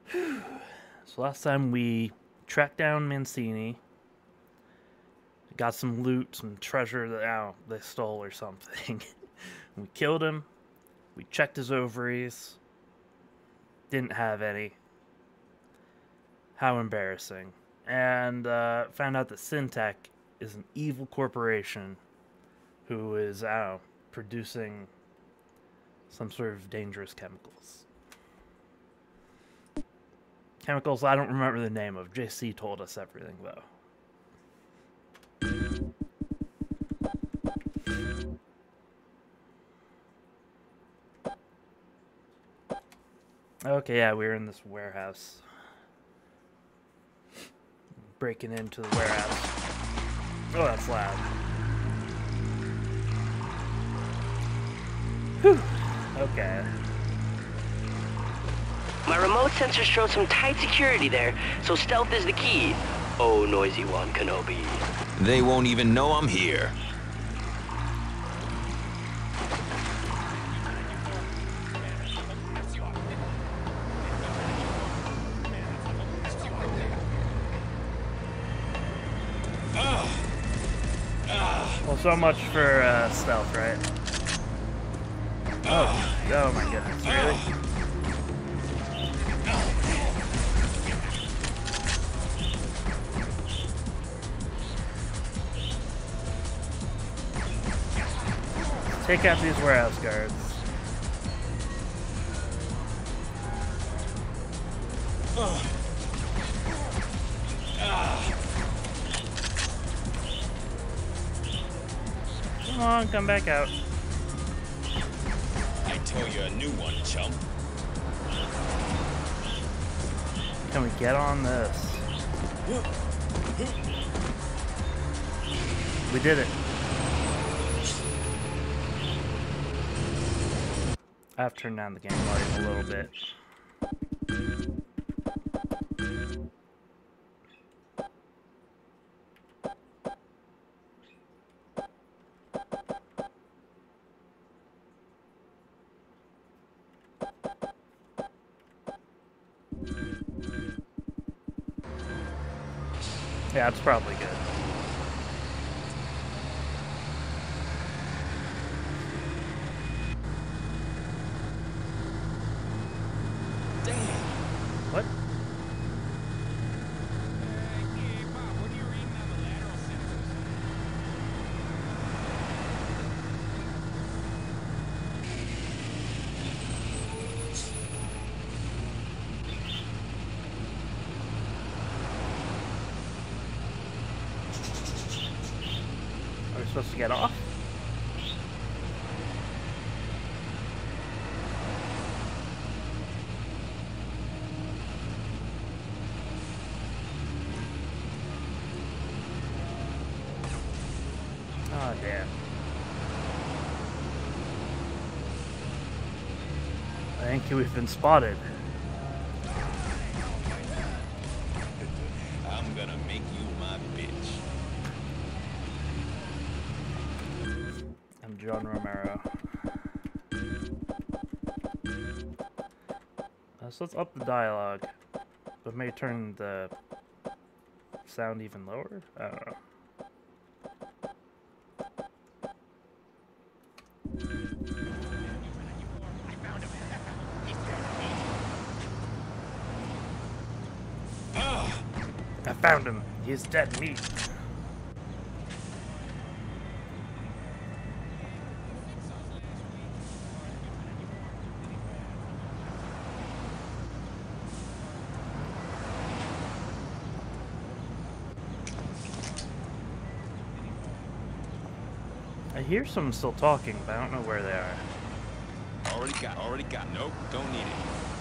So last time we tracked down Mancini, got some loot, some treasure that they stole or something. We killed him. We checked his ovaries. Didn't have any. How embarrassing. And found out that SiN is an evil corporation who is, producing some sort of dangerous chemicals. Chemicals I don't remember the name of. JC told us everything, though. Okay, yeah, we were in this warehouse. Breaking into the warehouse. Oh, that's loud. Whew. Okay. My remote sensor showed some tight security there, so stealth is the key. Oh, noisy one, Kenobi. They won't even know I'm here. Well, so much for stealth, right? Oh my goodness, really? Take out these warehouse guards. Come on, come back out. I tell you a new one, chump. Can we get on this? We did it. I've turned down the game volume a little bit. Yeah, it's probably good. What? Are we supposed to get off? Oh, damn. I think we've been spotted. I'm gonna make you my bitch. I'm John Romero. So let's up the dialogue, but may turn the sound even lower? I don't know. I found him. He's dead meat. I hear someone still talking, but I don't know where they are. Already got. Nope, don't need it.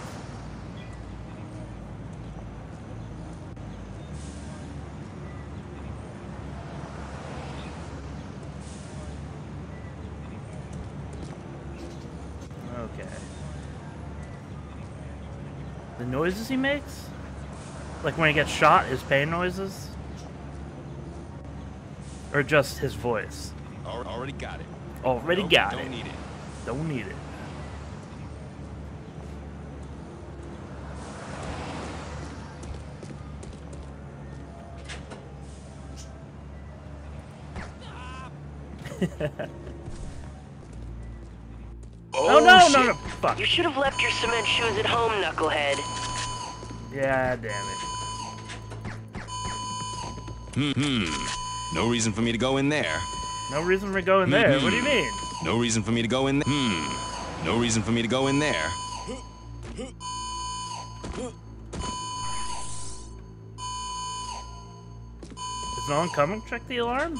Okay. The noises he makes? Like when he gets shot, his pain noises? Or just his voice? Already got it. Already Nope, got it. Don't need it. Don't need it. Oh, no, shit. no, no, fuck. You should have left your cement shoes at home, knucklehead. Yeah, damn it. No reason for me to go in there. No reason for going there. What do you mean? No reason for me to go in there. No reason for me to go in there. Is no one coming? Check the alarm.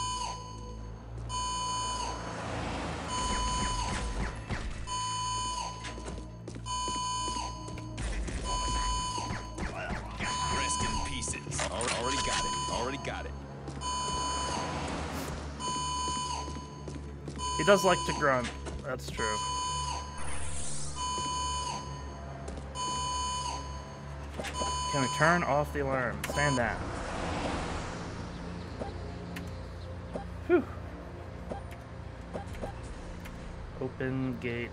Rest in pieces. Already got it. Already got it. He does like to grunt. That's true. Can we turn off the alarm? Stand down. Whew. Open gate.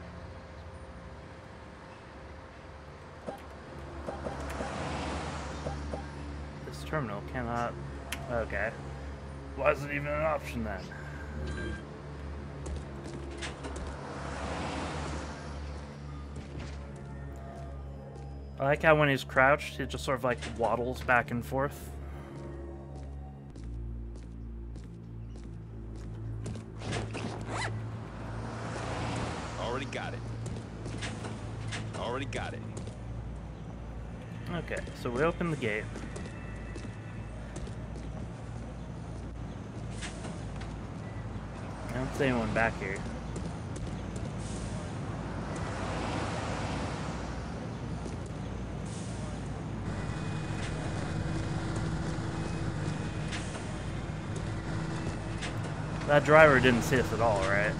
This terminal cannot... Okay. Why is it even an option then? I like how when he's crouched, he just sort of like waddles back and forth. Already got it. Already got it. Okay, so we open the gate. I don't see anyone back here. That driver didn't see us at all, right?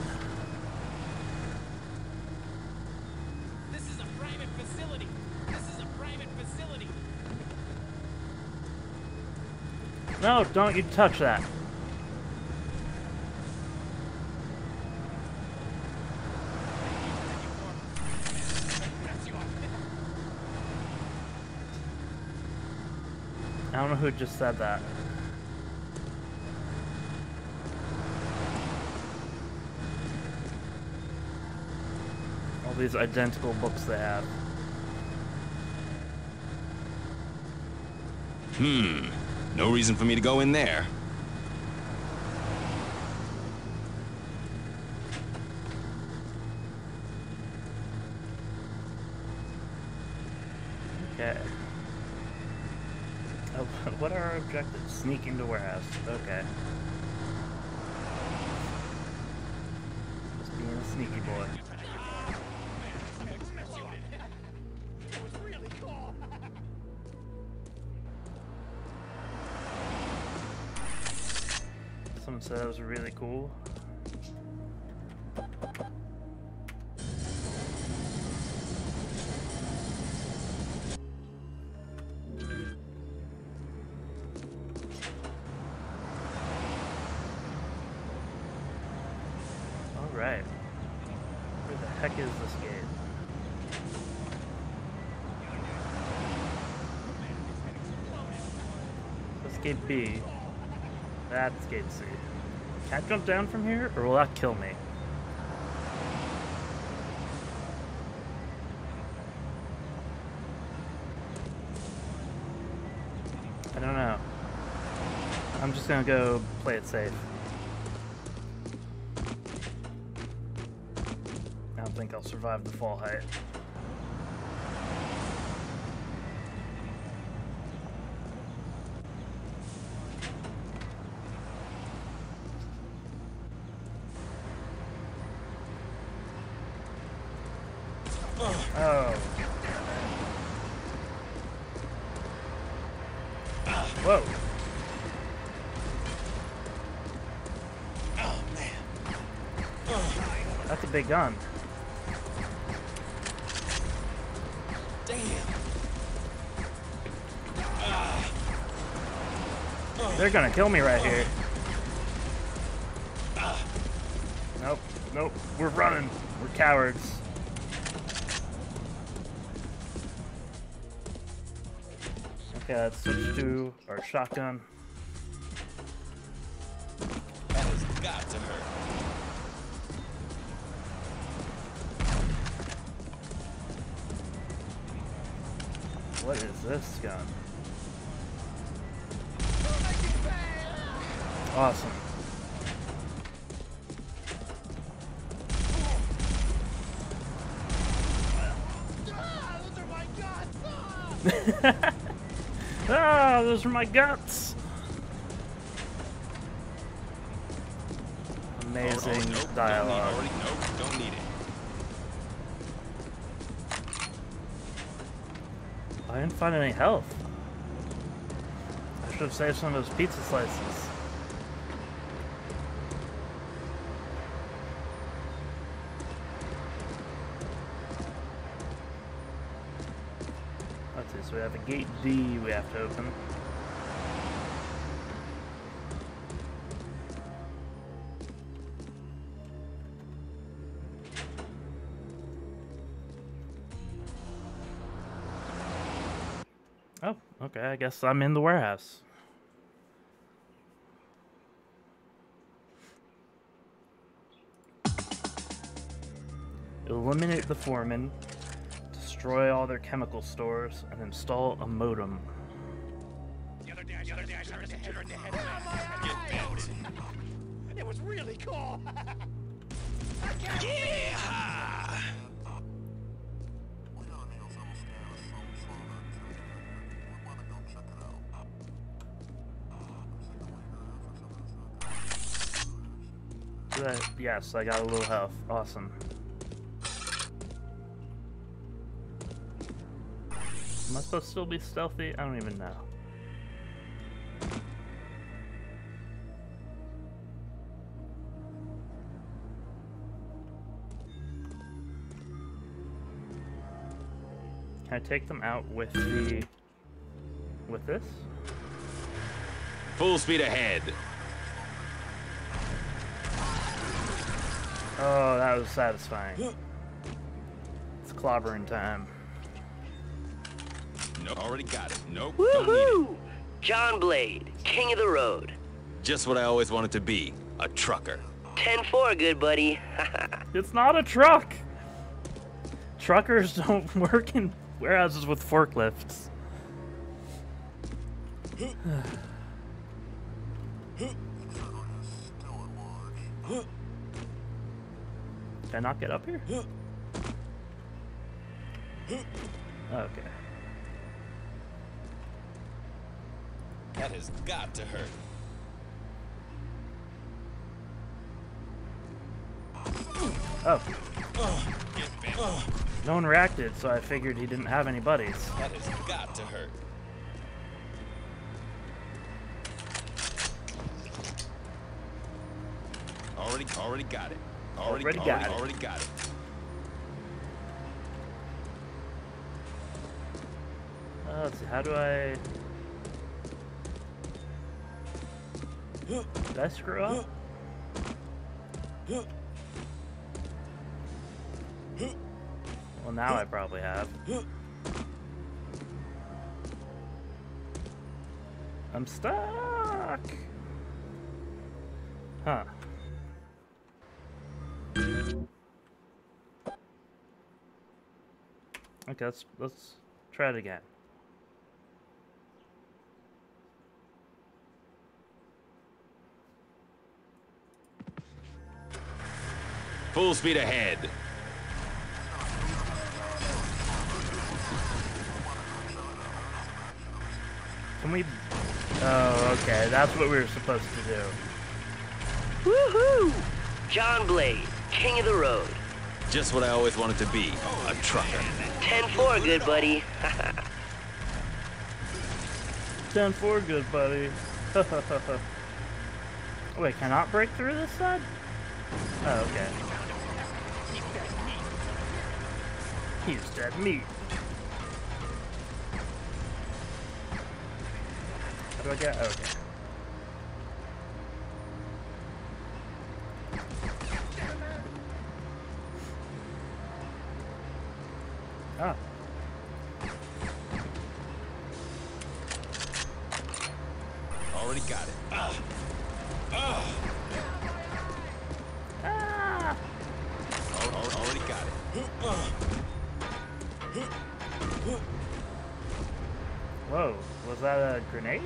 This is a private facility. This is a private facility. No, don't you touch that. I don't know who just said that. All these identical books they have. No reason for me to go in there. Okay. Oh, what are our objectives? Sneak into warehouse. Okay. Just being a sneaky boy. Someone said that was really cool. Alright. Where the heck is this gate? That's gate B. That's gate C. Can I jump down from here, or will that kill me? I don't know. I'm just gonna go play it safe. I don't think I'll survive the fall height. Oh. Whoa. Oh, man. That's a big gun. Damn. They're gonna kill me right here. Nope. Nope. We're running. We're cowards. Okay, let's switch to our shotgun. That has got to What is this gun? Awesome. Ah, those are my guts. Amazing dialogue. Nope, don't need it. I didn't find any health. I should have saved some of those pizza slices. Let's see, so we have a gate D we have to open. Oh, okay, I guess I'm in the warehouse. Eliminate the foreman, destroy all their chemical stores, and install a modem. It was really cool. Yeah! Yes, I got a little health. Awesome. Am I supposed to still be stealthy? I don't even know. Can I take them out with the... with this? Full speed ahead. Oh, that was satisfying. It's clobbering time. Nope, already got it. Nope, don't need it. Woohoo! John Blade, king of the road. Just what I always wanted to be, a trucker. 10-4, good buddy. It's not a truck! Truckers don't work in warehouses with forklifts. Can I not get up here? Okay. That has got to hurt. Oh. Get bent. No one reacted, so I figured he didn't have any buddies. That has got to hurt. Already got it. Already got it. Let's see, how do I... Did I screw up? Well, now I probably have. I'm stuck! Huh. Okay, let's try it again. Full speed ahead. Can we... Oh, okay, that's what we were supposed to do. Woohoo! John Blade, king of the road. Just what I always wanted to be, a trucker. 10-4, good buddy. 10-4, good buddy. Wait, can I not break through this side? Oh, okay. He's dead meat. How do I get? Okay. Ah. Already got it. Ah. Already got it. Whoa, was that a grenade?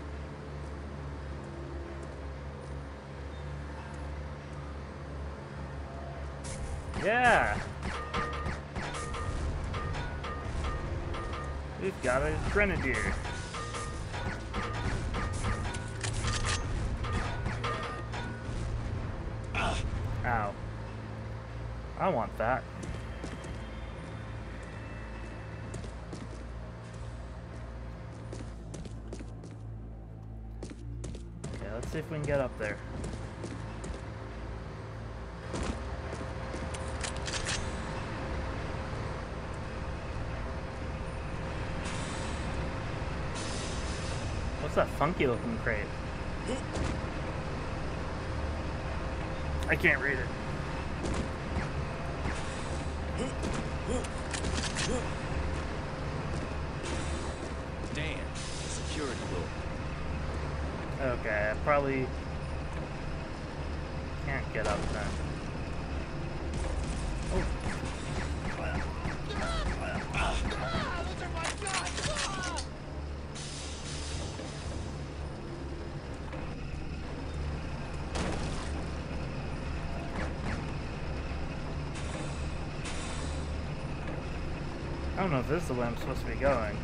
Yeah! We've got a grenadier. Ow. I want that. Okay, let's see if we can get up there. What's that funky looking crate? I can't read it. Damn, security door. Okay, I probably can't get up then. Oh. I don't know if this is the way I'm supposed to be going.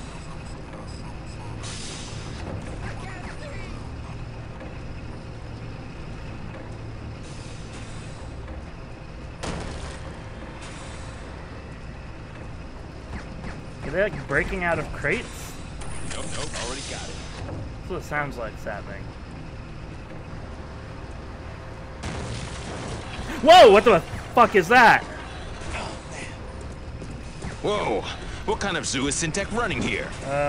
Are they like breaking out of crates? Nope, already got it. That's what it sounds like is happening. Whoa! What the fuck is that? Whoa! What kind of zoo is SiN running here?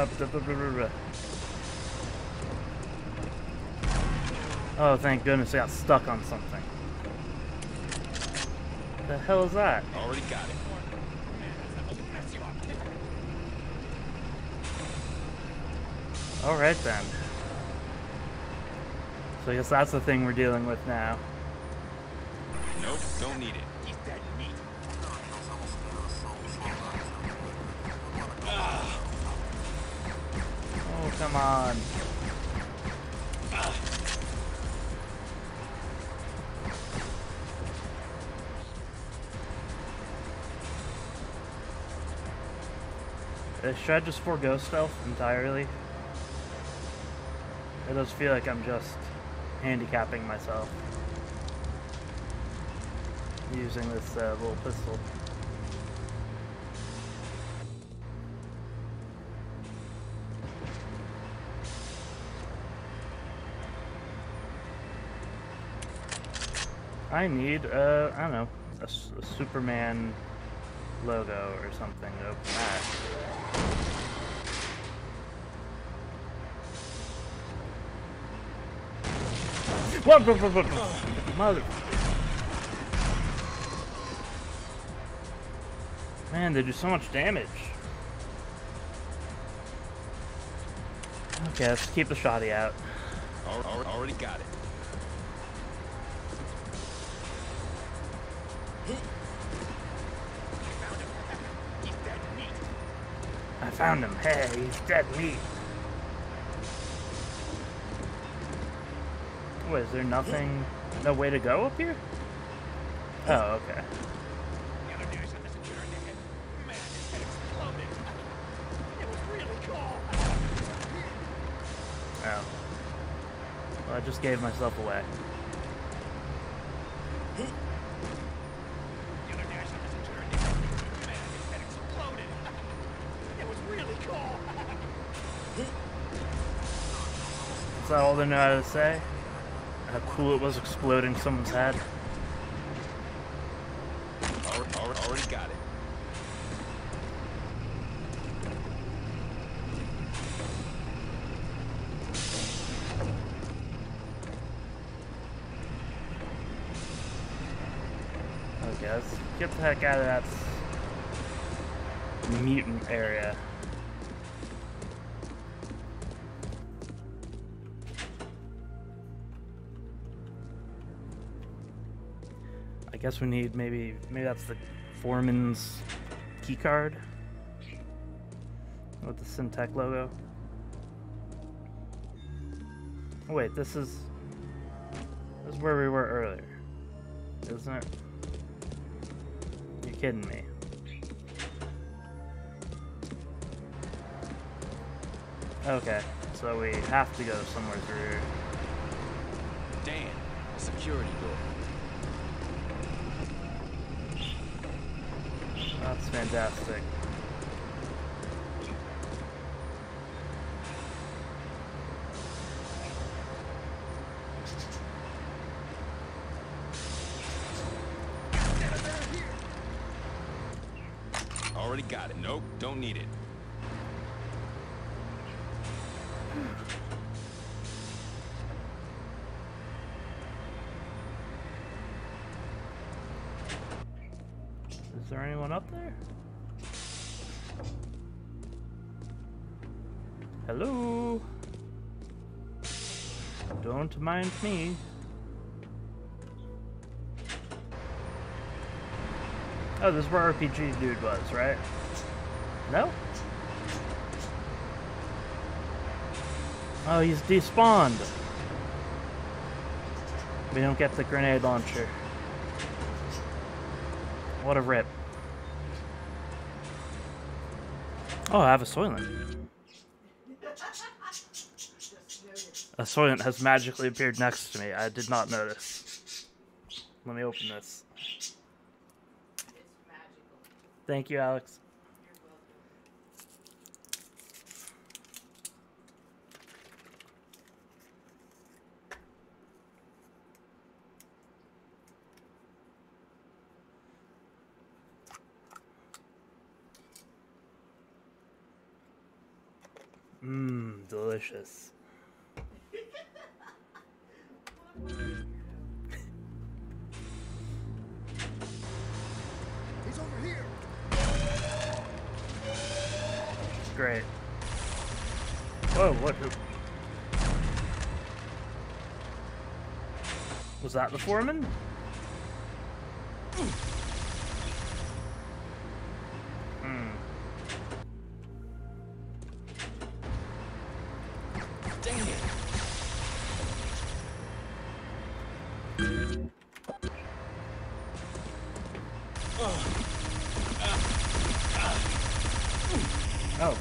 Oh, thank goodness I got stuck on something. The hell is that? Already got it. Alright then. So I guess that's the thing we're dealing with now. Nope, don't need it. Oh, come on. Should I just forego stealth entirely? It does feel like I'm just handicapping myself using this little pistol. I need, I don't know, a Superman logo or something to open that. What? Mother. Man, they do so much damage. Okay, let's keep the shotty out. Already got it. I found him. Hey, he's dead meat. Wait, is there nothing, no way to go up here? Oh, okay. Oh. Well, I just gave myself away. Is that all they know how to say? How cool it was exploding someone's head? Already got it. Okay, let's get the heck out of that mutant area. I guess we need maybe that's the foreman's key card. With the SiN logo. Oh, wait, this is where we were earlier, isn't it? You're kidding me. Okay, so we have to go somewhere through here. Damn, a security door. That's fantastic. Already got it. Nope, don't need it. Is there anyone up there? Hello? Don't mind me. Oh, this is where RPG dude was, right? No? Oh, he's despawned. We don't get the grenade launcher. What a rip. Oh, I have a Soylent. A Soylent has magically appeared next to me. I did not notice. Let me open this. Thank you, Alex. Mmm, delicious. He's over here. Great. Whoa, what? Was that the foreman? Dang it. Oh.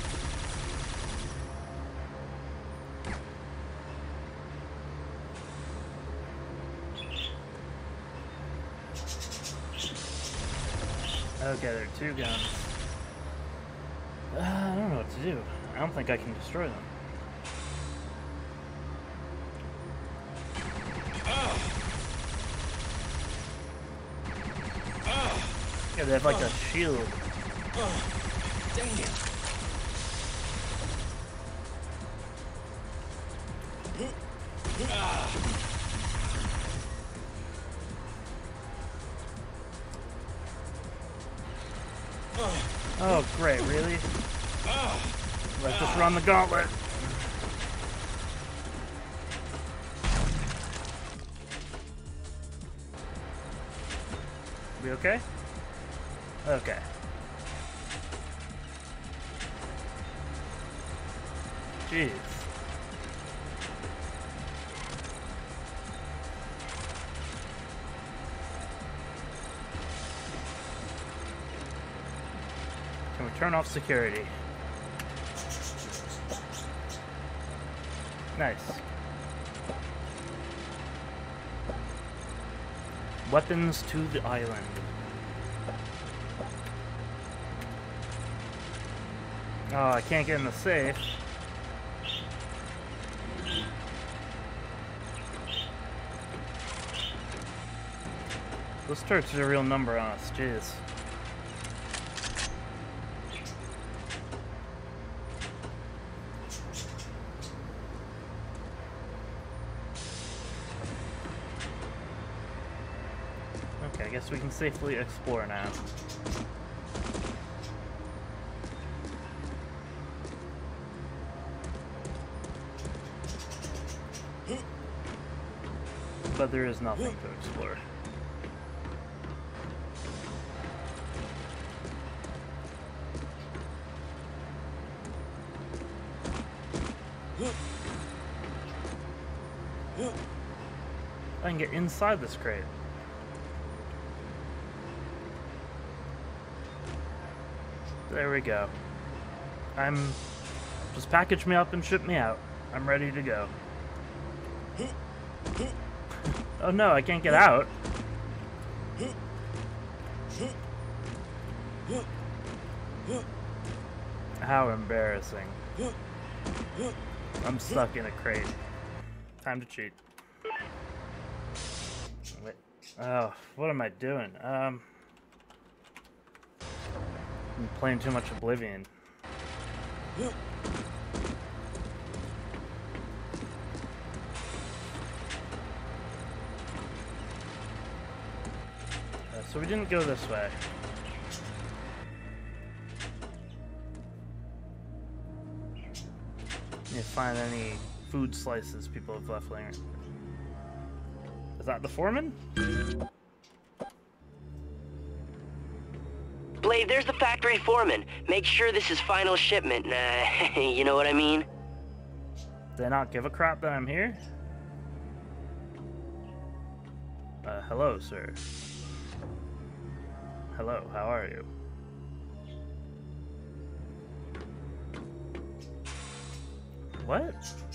Okay, there are two guns. I don't know what to do. I don't think I can destroy them. Yeah, they have like a shield. Dang it. Oh, great, really? Let's just run the gauntlet. We okay? Okay. Jeez. Can we turn off security? Nice. Weapons to the island. Oh, I can't get in the safe. Those turrets are a real number on us, jeez. Okay, I guess we can safely explore now. But there is nothing to explore. I can get inside this crate. There we go. Just package me up and ship me out. I'm ready to go. Oh no, I can't get out. How embarrassing. I'm stuck in a crate. Time to cheat. Wait. Oh, what am I doing? I'm playing too much Oblivion. So we didn't go this way. Need to find any food slices people have left laying. Is that the foreman? Blade, there's the factory foreman. Make sure this is final shipment. You know what I mean? Did I not give a crap that I'm here? Hello, sir. Hello, how are you? What?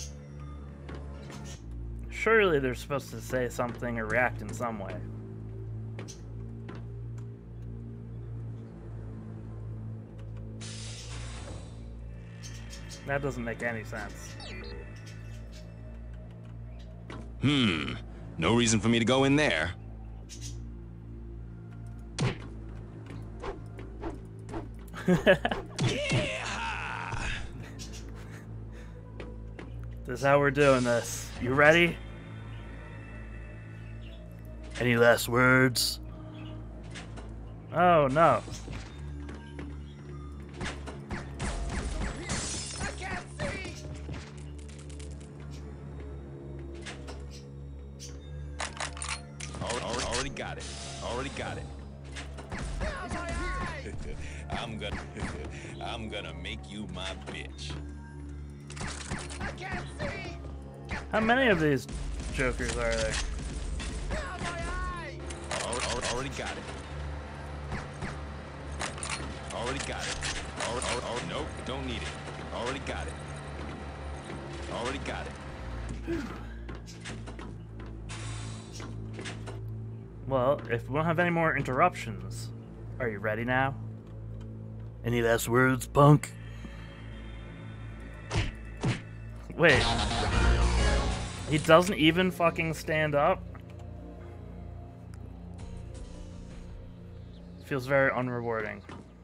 Surely they're supposed to say something or react in some way. That doesn't make any sense. No reason for me to go in there. Yeah! This is how we're doing this. You ready? Any last words? Oh no. I can't see! Already got it. Already got it. Ow, my eye! I'm gonna make you my bitch. I can't see! How many of these jokers are there? Ow, my eye! Already got it. Already got it. Nope, don't need it. Already got it. Already got it. Well, if we won't have any more interruptions, are you ready now? Any last words, punk? Wait. He doesn't even fucking stand up? Feels very unrewarding.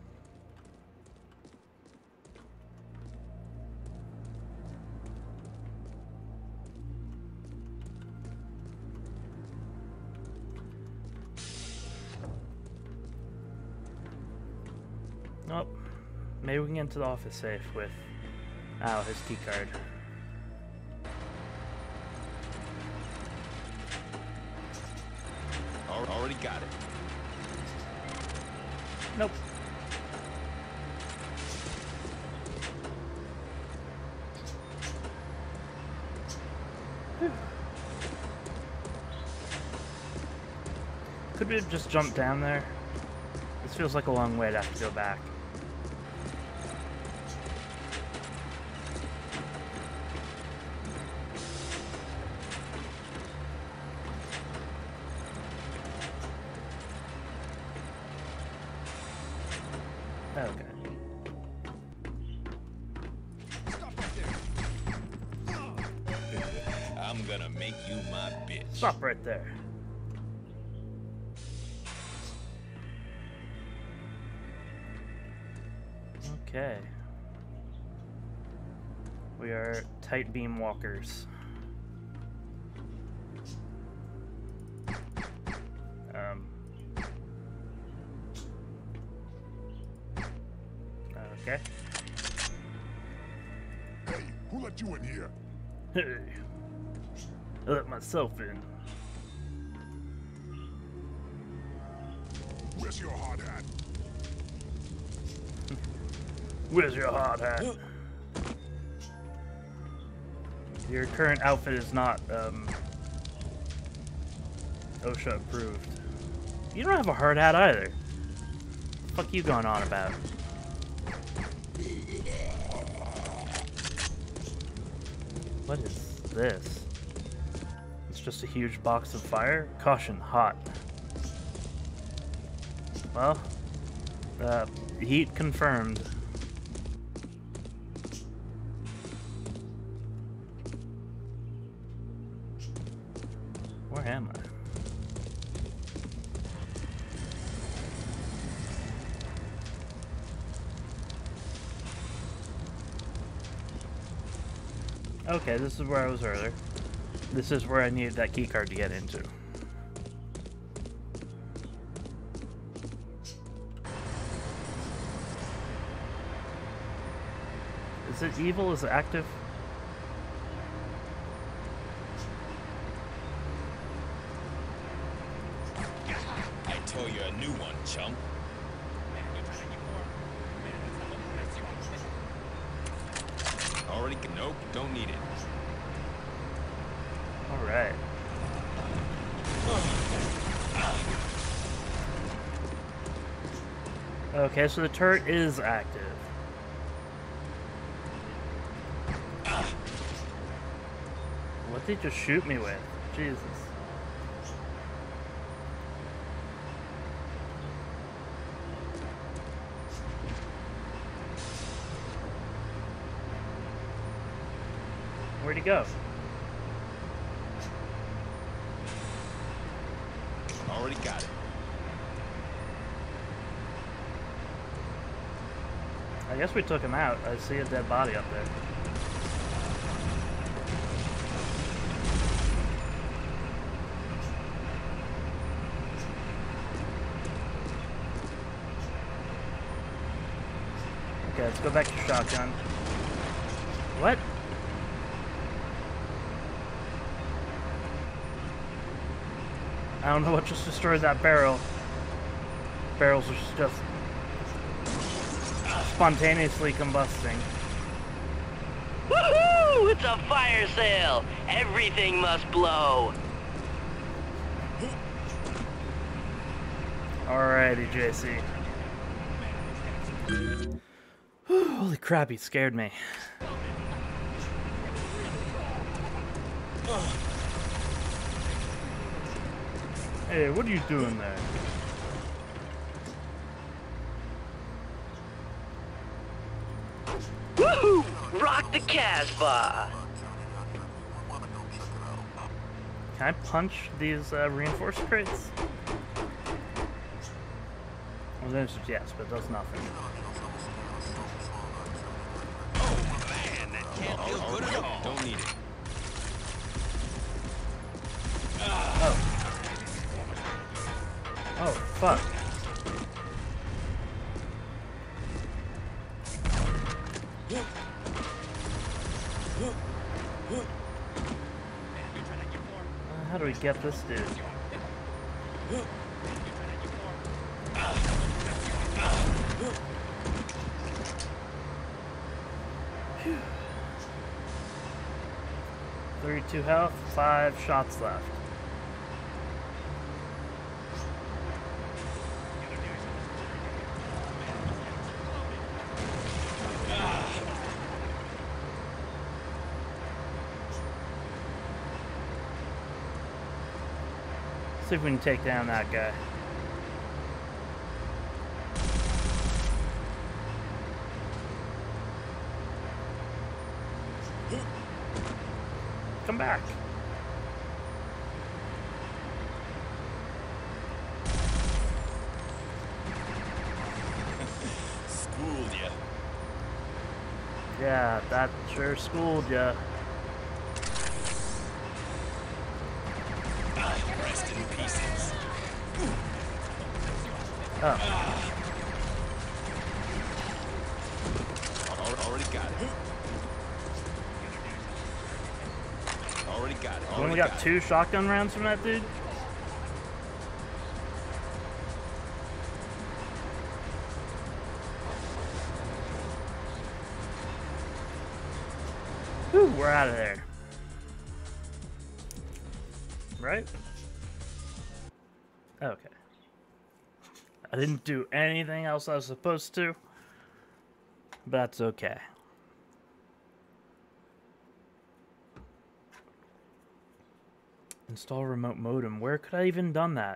Nope. Maybe we can get into the office safe with his key card. Already got it. Nope. Could we have just jumped down there? This feels like a long way to have to go back. Okay. I'm gonna make you my bitch. Stop right there. Okay. We are tight beam walkers. Okay. Hey, who let you in here? Hey. I let myself in. Where's your hard hat? Where's your hard hat? Your current outfit is not OSHA approved. You don't have a hard hat either. The fuck you going on about? What is this? It's just a huge box of fire? Caution, hot. Well, heat confirmed. Where am I? Okay, this is where I was earlier. This is where I needed that keycard to get into. Is it evil? Is it active? I tell you a new one, chump. Already, nope, don't need it. Alright. Okay, so the turret is active. What did they just shoot me with? Jesus. Where'd he go? Already got it. I guess we took him out. I see a dead body up there. Okay, let's go back to shotgun. What? I don't know what just destroyed that barrel. Barrels are just spontaneously combusting. Woohoo! It's a fire sale! Everything must blow! Alrighty, JC. Holy crap, he scared me. Hey, what are you doing there? Woohoo! Rock the Casbah! Can I punch these reinforced crates? Well, the answer is yes, but it does nothing. Man, that can't feel good at all. Don't need it. Oh, fuck. How do we get this dude? Phew. 32 health, 5 shots left. See if we can take down that guy. Come back. Schooled ya. Yeah, that sure schooled ya. Rest in pieces. Oh. Already got it. Already got it. We only got 2 shotgun rounds from that dude? Whew, we're out of there. Right? Okay. I didn't do anything else I was supposed to, but that's okay. Install remote modem. Where could I even done that?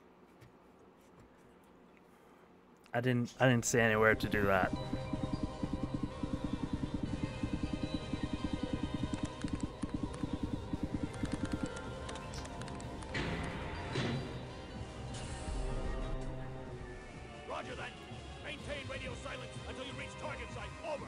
I didn't see anywhere to do that. Roger that. Maintain radio silence until you reach target site. Over.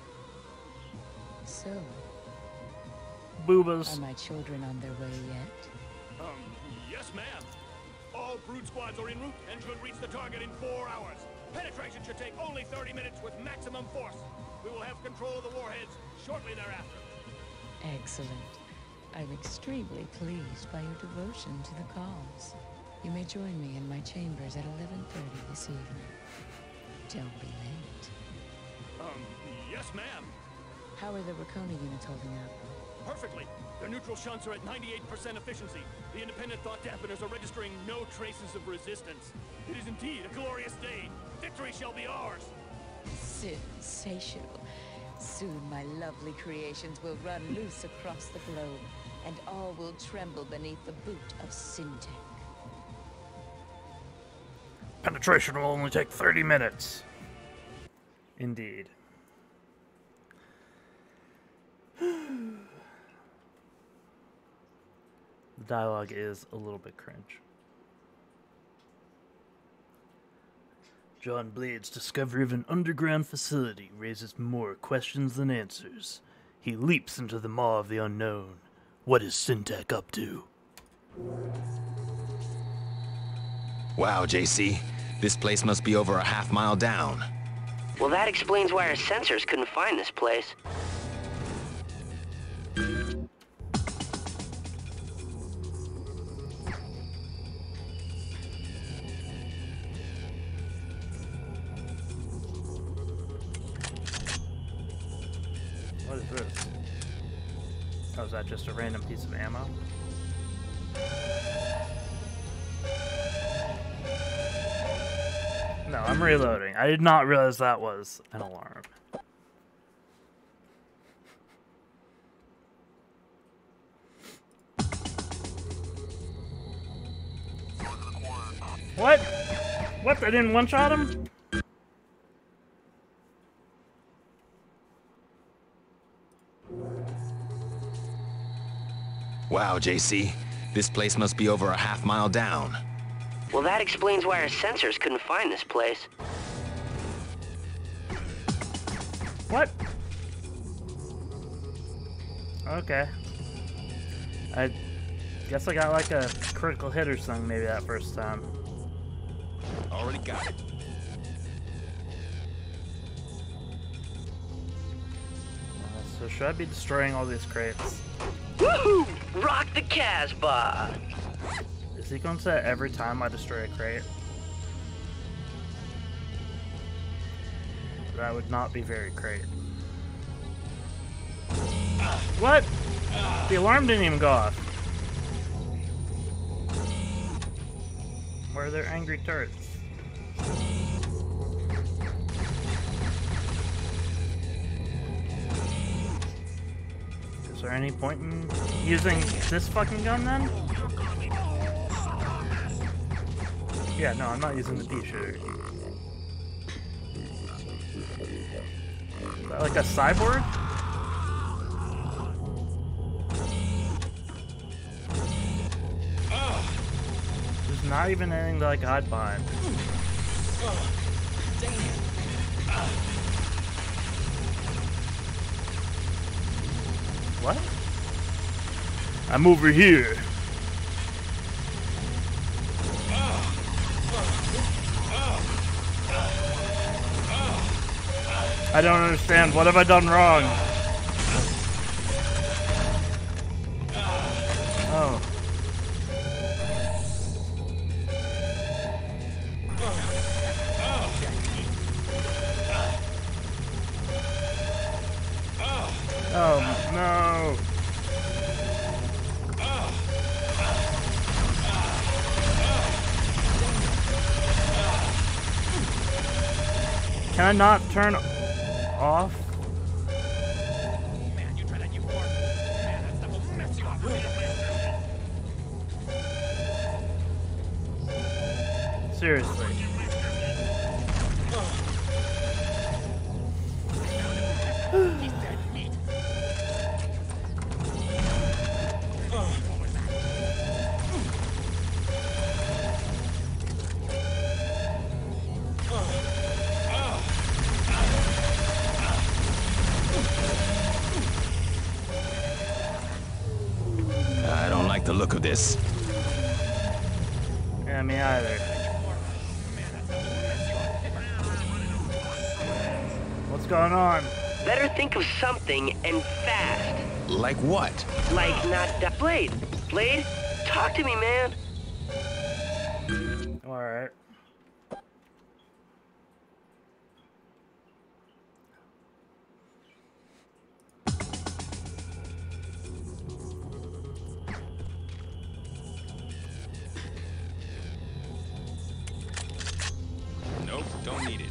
So, Boobas. are my children on their way yet? Yes, ma'am. All brood squads are en route and should reach the target in 4 hours. Penetration should take only 30 minutes with maximum force. We will have control of the warheads shortly thereafter. Excellent. I'm extremely pleased by your devotion to the cause. You may join me in my chambers at 11:30 this evening. Don't be late. Yes, ma'am. How are the Raccoon units holding up? Perfectly. Their neutral shunts are at 98% efficiency. The independent thought dampeners are registering no traces of resistance. It is indeed a glorious day. Victory shall be ours. Sensational. Soon my lovely creations will run loose across the globe, and all will tremble beneath the boot of SiNTech. Penetration will only take 30 minutes. Indeed. The dialogue is a little bit cringe. John Blade's discovery of an underground facility raises more questions than answers. He leaps into the maw of the unknown. What is SiNTech up to? Wow, JC. This place must be over a half-mile down. Well, that explains why our sensors couldn't find this place. What is this? Oh, is that just a random piece of ammo? No, I'm reloading. I did not realize that was an alarm. What? What? I didn't one-shot him? Wow, JC. This place must be over a half-mile down. Well, that explains why our sensors couldn't find this place. What? Okay. I guess I got like a critical hit or something maybe that first time. Already got it. So should I be destroying all these crates? Woohoo! Rock the Casbah! Is he going to say every time I destroy a crate? That would not be very great. What? The alarm didn't even go off. Where are their angry turrets? Is there any point in using this fucking gun then? Yeah, no, I'm not using the pea shooter. Is that like a cyborg? There's not even anything to like hide behind. What? I'm over here. I don't understand. What have I done wrong? Oh. Oh, no. Can I not turn off? Man, you try that new war. Man, that stuff will mess you up. Seriously. He's dead meat. I don't like the look of this. Yeah, me either. What's going on? Better think of something and fast. Like what? Like not Blade. Blade, talk to me, man. Alright. Nope, don't need it.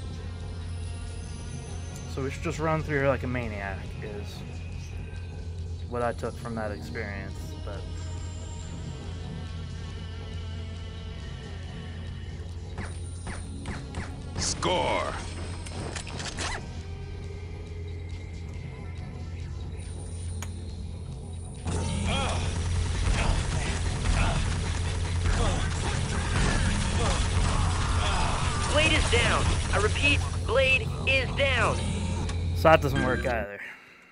So we should just run through here like a maniac, is what I took from that experience, but... Score! Blade is down. I repeat, Blade is down. So that doesn't work either.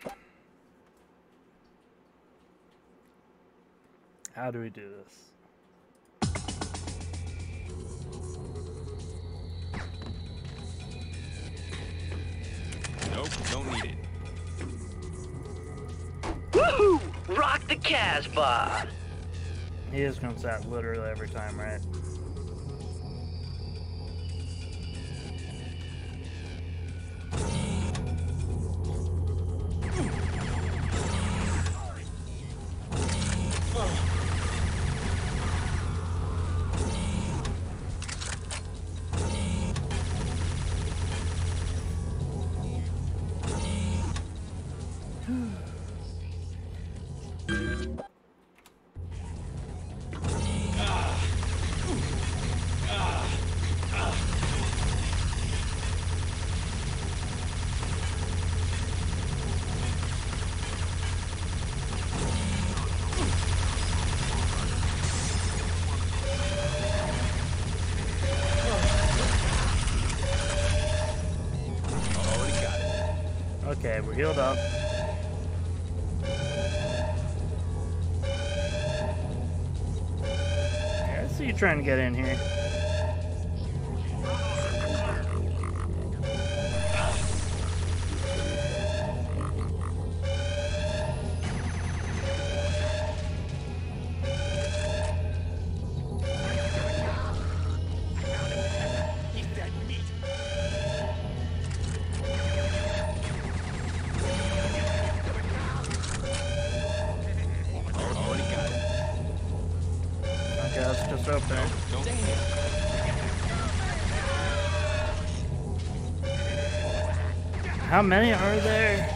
How do we do this? Nope, don't need it. Woohoo! Rock the Casbah! He is gonna say that literally every time, right? Okay, we're healed up. Yeah, I see you trying to get in here. He's dead meat. Already got it. Okay, let's just open it. Don't. How many are there?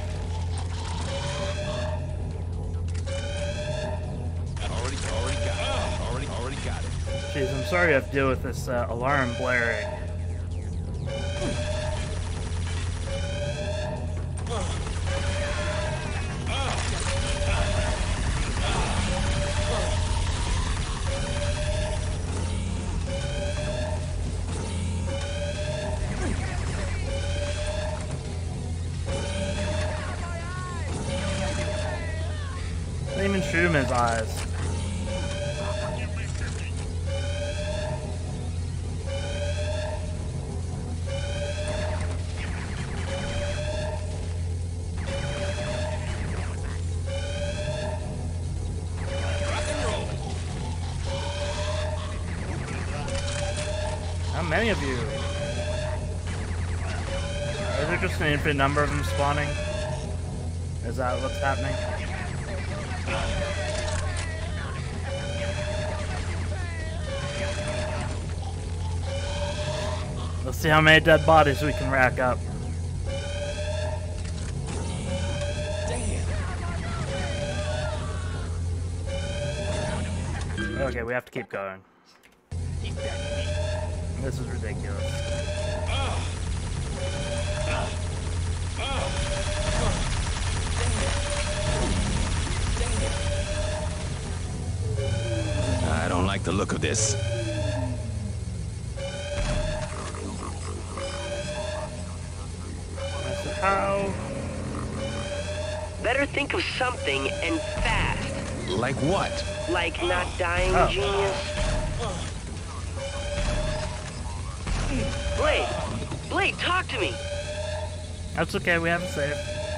Already got it. Jeez, I'm sorry I have to deal with this alarm blaring. They even shoot him in his eyes. How many of you? Is there just an infinite number of them spawning? Is that what's happening? Let's see how many dead bodies we can rack up. Okay, we have to keep going. This is ridiculous. I don't like the look of this. So how? Better think of something and fast. Like what? Like not dying, Oh. genius. Blade! Blade, talk to me! That's okay, we have a save.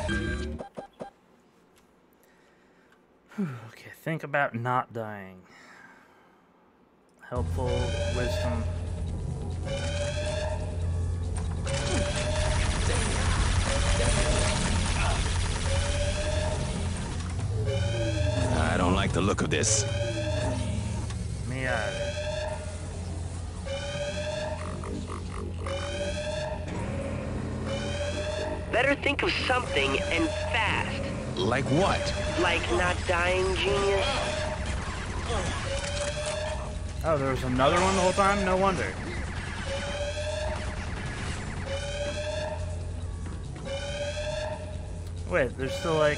Okay, think about not dying. Helpful, wisdom. I don't like the look of this. Me either. Better think of something and fast. Like what? Like not dying, genius. Oh, there was another one the whole time? No wonder. Wait, there's still like...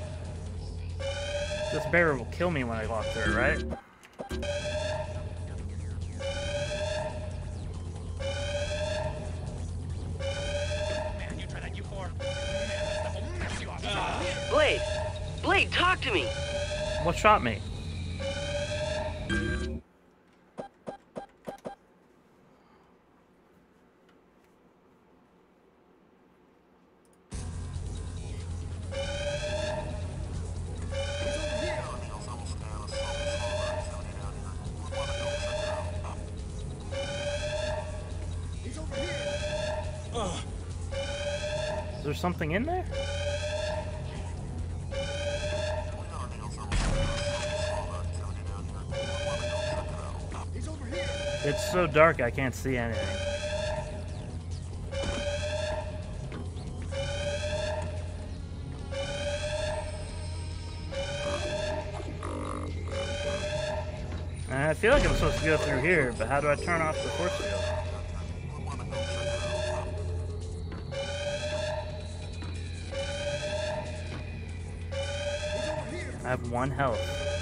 This barrier will kill me when I walk through it, right? Man, you try that, you whore. Man, that stuff will mess you up. Blade! Blade, talk to me! What shot me? Is there something in there? It's so dark I can't see anything. I feel like I'm supposed to go through here, but how do I turn off the force field? I have 1 health.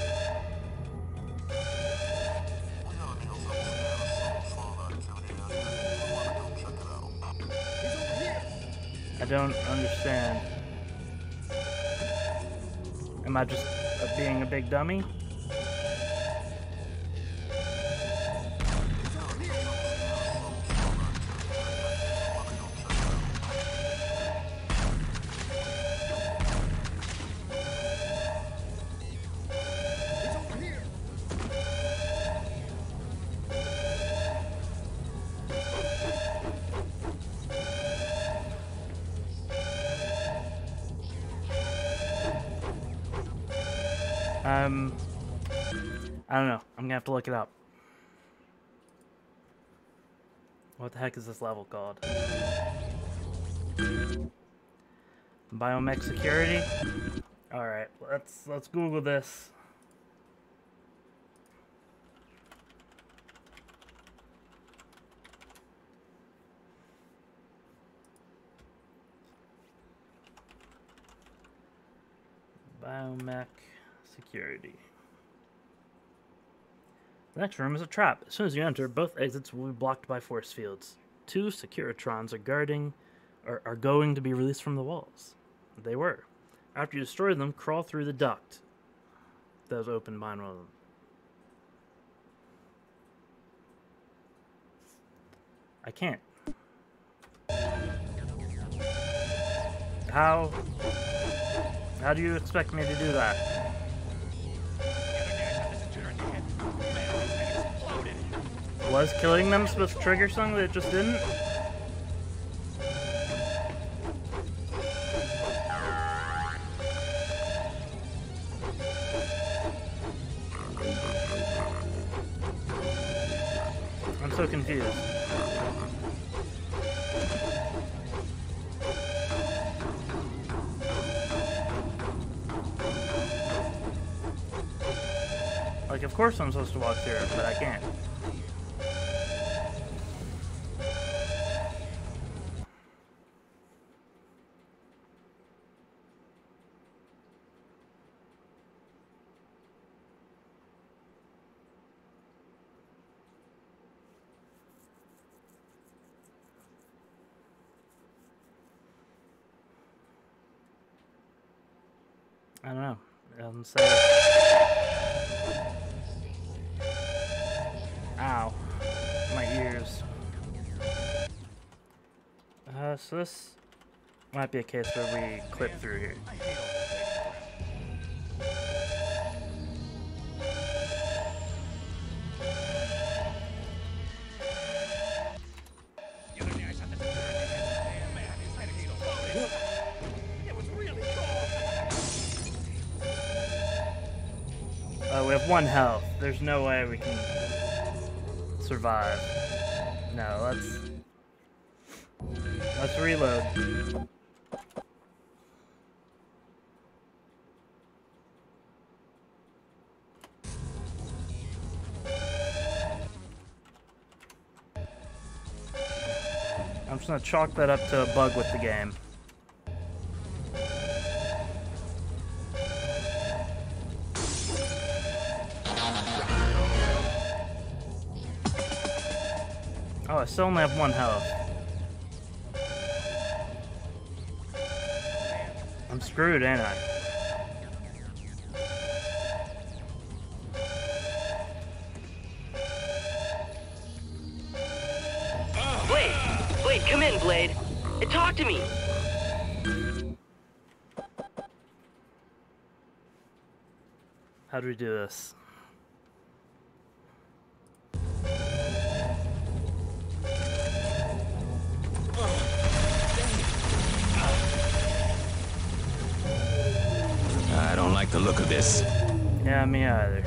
I don't understand. Am I just being a big dummy? I don't know. I'm gonna have to look it up. What the heck is this level called? Biomech security? Alright, let's Google this. Biomech security. The next room is a trap. As soon as you enter, both exits will be blocked by force fields. 2 Securitrons are going to be released from the walls. They were. After you destroy them, crawl through the duct that was opened behind one of them. I can't. How do you expect me to do that? Was killing them supposed to trigger something that it just didn't? I'm so confused. Like, of course I'm supposed to walk through it, but I can't. I don't know. Ow. My ears. So this might be a case where we clip through here. We have 1 health. There's no way we can survive. No, let's reload. I'm just gonna chalk that up to a bug with the game. Oh, I still only have 1 health. I'm screwed, ain't I? Blade, come in, Blade. Talk to me. How do we do this? I don't like the look of this. Yeah, me either.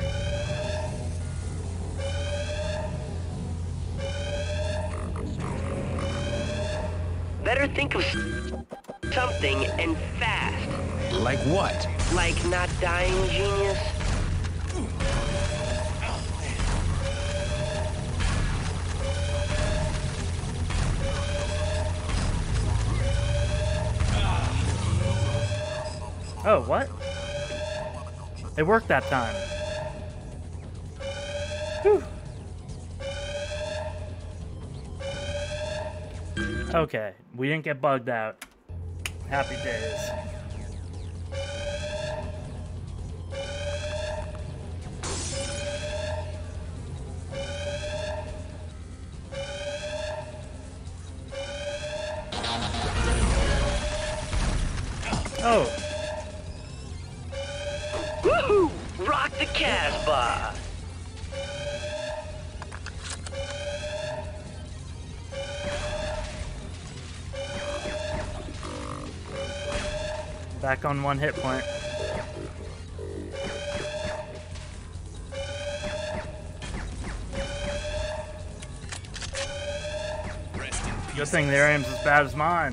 Better think of something and fast. Like what? Like not dying, genius? Oh, what? It worked that time. Whew. Okay, we didn't get bugged out. Happy days. Oh. Woohoo! Rock the Casbah! Back on 1 hit point. Good thing their aim's as bad as mine.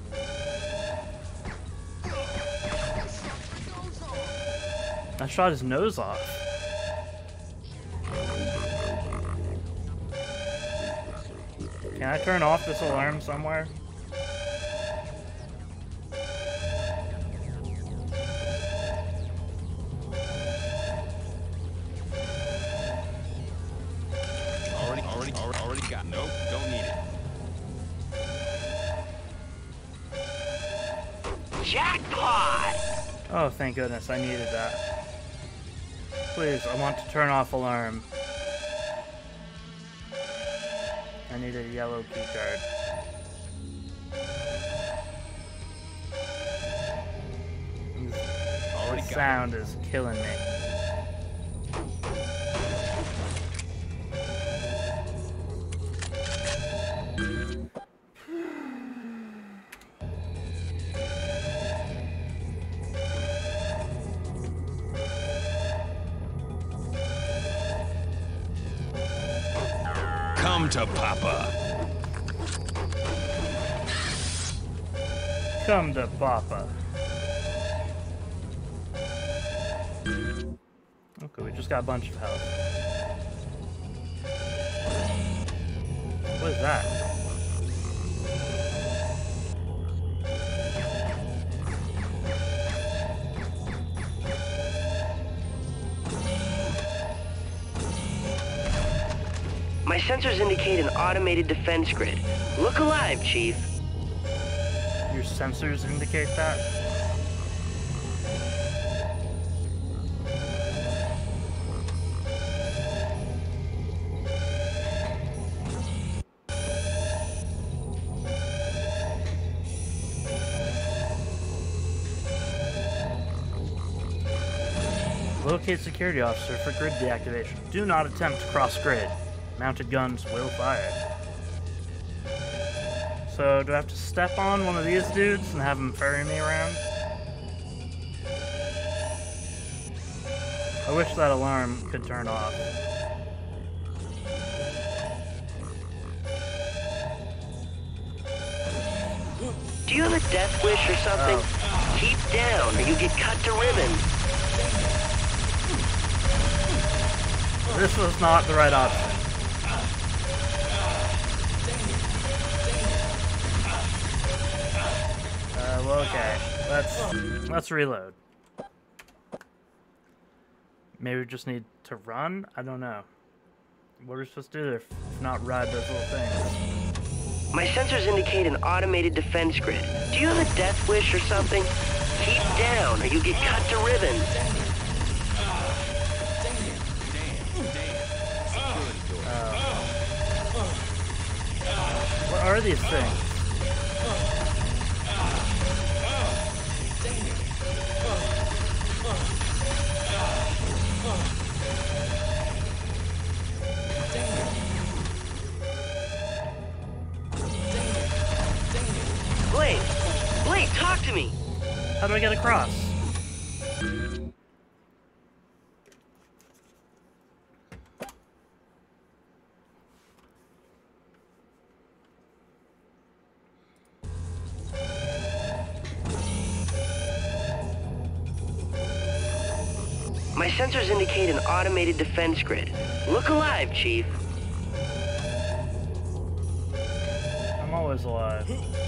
I shot his nose off. Can I turn off this alarm somewhere? Already got. Nope, don't need it. Jackpot! Oh, thank goodness, I needed that. Please, I want to turn off alarm. I need a yellow key card. The sound is killing me. Come to Papa. Come to Papa. Okay, we just got a bunch of health. What is that? My sensors indicate an automated defense grid. Look alive, Chief. Your sensors indicate that? Locate security officer for grid deactivation. Do not attempt to cross grid. Mounted guns will fire. So, do I have to step on one of these dudes and have them ferry me around? I wish that alarm could turn off. Do you have a death wish or something? Oh. Keep down or you get cut to ribbons. This was not the right option. Well, okay. Let's reload. Maybe we just need to run? I don't know. What are we supposed to do there if not ride those little things? My sensors indicate an automated defense grid. Do you have a death wish or something? Keep down or you get cut to ribbons. What are these things? Blade, talk to me. How do I get across? My sensors indicate an automated defense grid. Look alive, Chief. I'm always alive.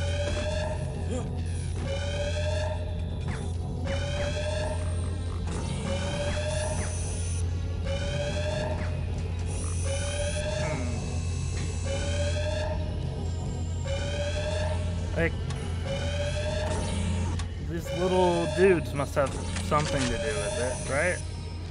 Like, these little dudes must have something to do with it, right?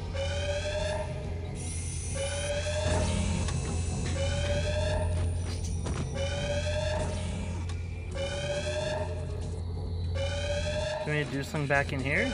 Do we need to do something back in here?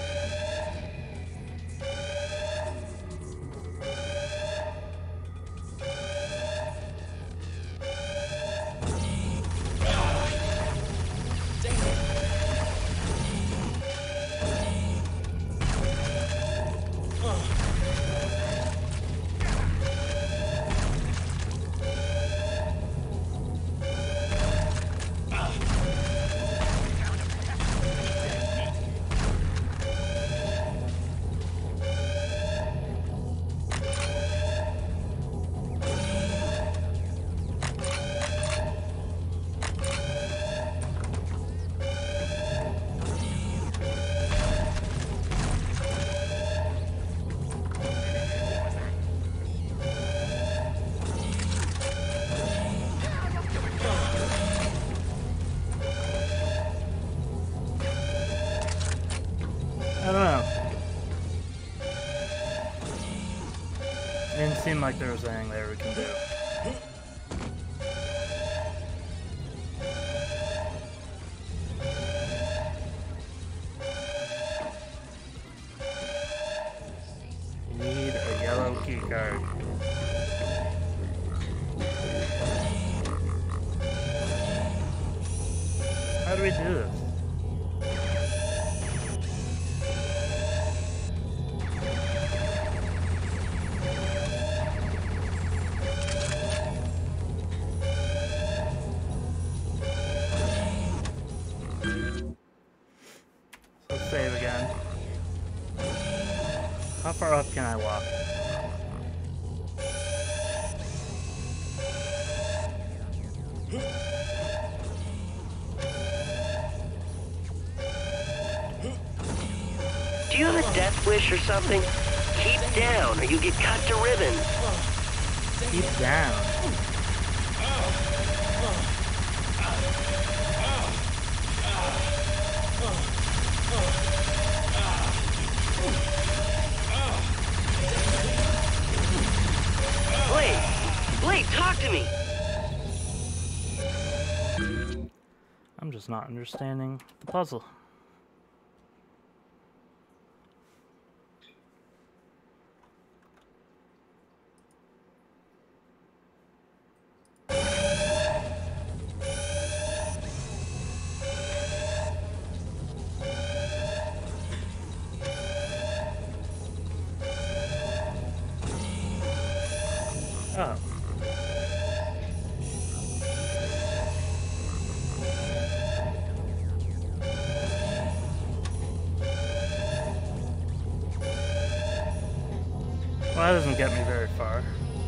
I don't know. It didn't seem like there was anything there we can do. Need a yellow key card. How do we do this? Let's save again. How far up can I walk? Do you have a death wish or something? Keep down or you get cut to ribbons. Keep down. Blade, talk to me! I'm just not understanding the puzzle. Oh. Well, that doesn't get me very far.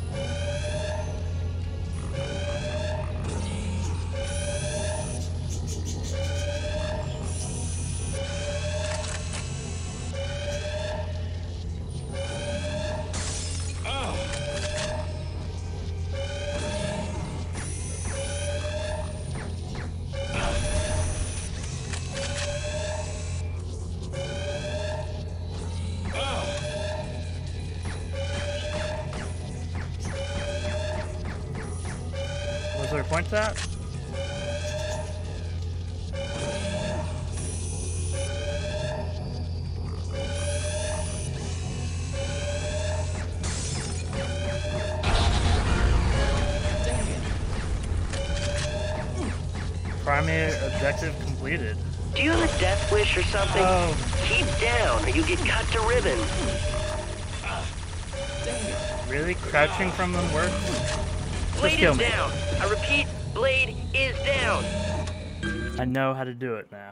Was there a point to that? Primary objective completed. Do you have a death wish or something? Oh. Keep down or you get cut to ribbons. Really? Crouching from them works? Blade kill is me. down. I repeat, Blade is down. I know how to do it now.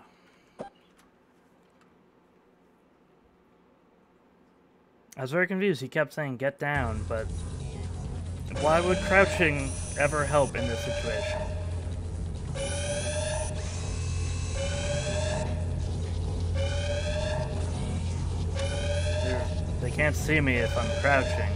I was very confused. He kept saying get down, but why would crouching ever help in this situation? They can't see me if I'm crouching.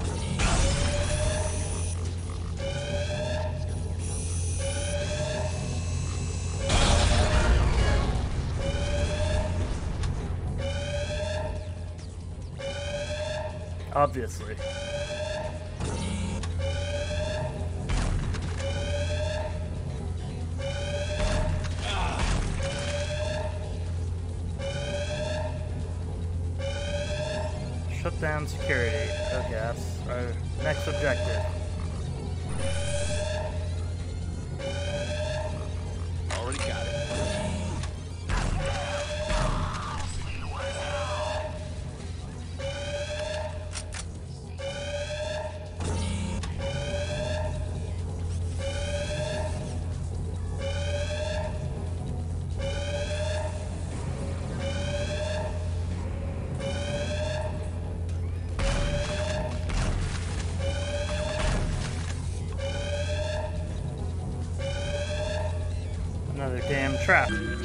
Obviously. Shut down security. Okay, that's our next objective. Already got it. Another damn trap.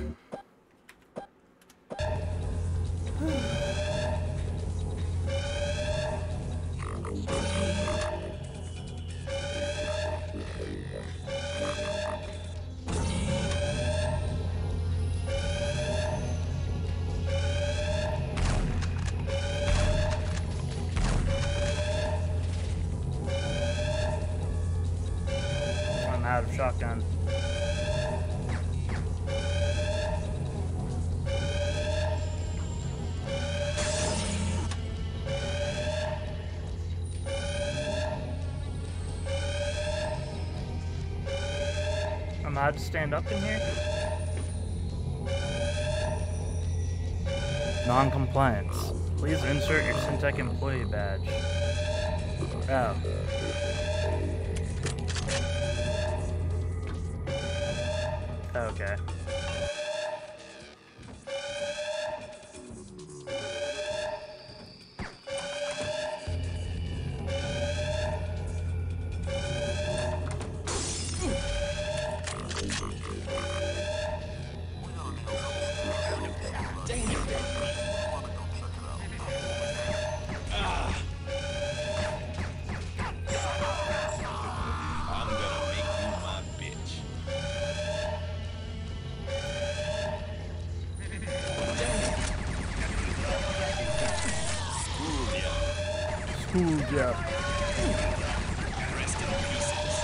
I'm out of shotgun. I'm allowed to stand up in here? Non-compliance. Please insert your SiN employee badge. Oh. Okay. Cool, yeah. Rest in pieces.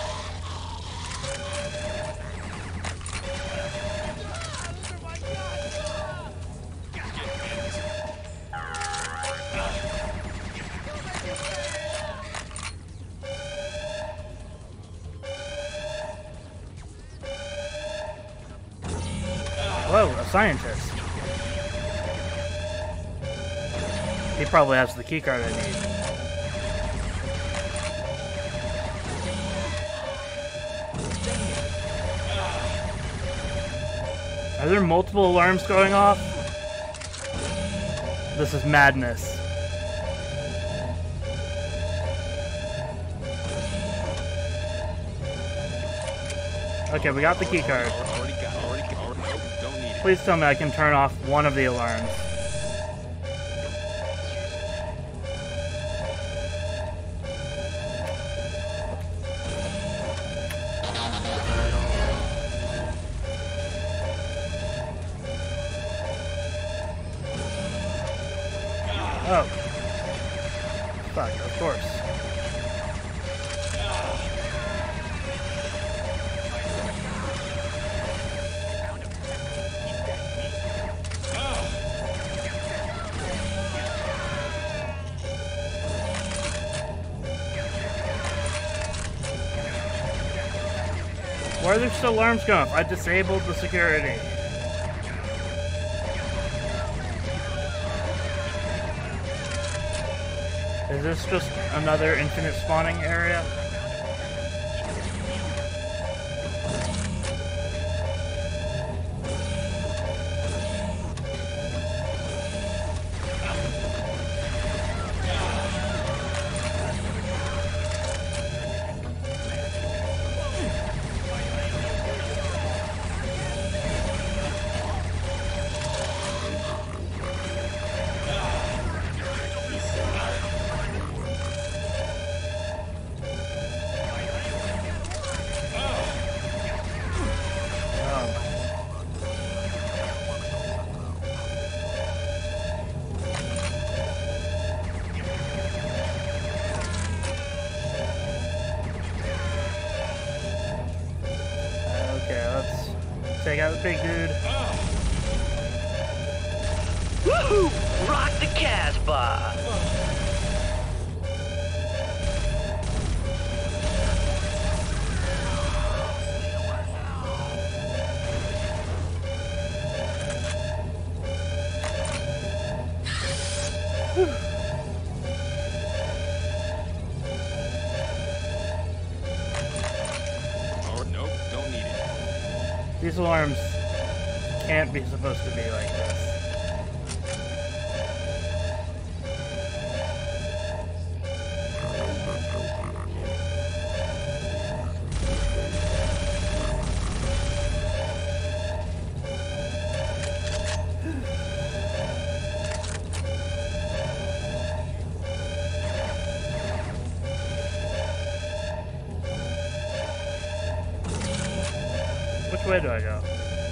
Whoa, a scientist. He probably has the keycard I need. Are there multiple alarms going off? This is madness. Okay, we got the keycard. Already got it. Nope, don't need it. Please tell me I can turn off one of the alarms. Oh. Fuck, of course. Why are there still alarms going off? I disabled the security. Is this just another infinite spawning area? Take out the big dude. Woohoo! Rock the Casbah! Oh, nope, don't need it. These alarms can't be supposed to be like this. Which way do I go?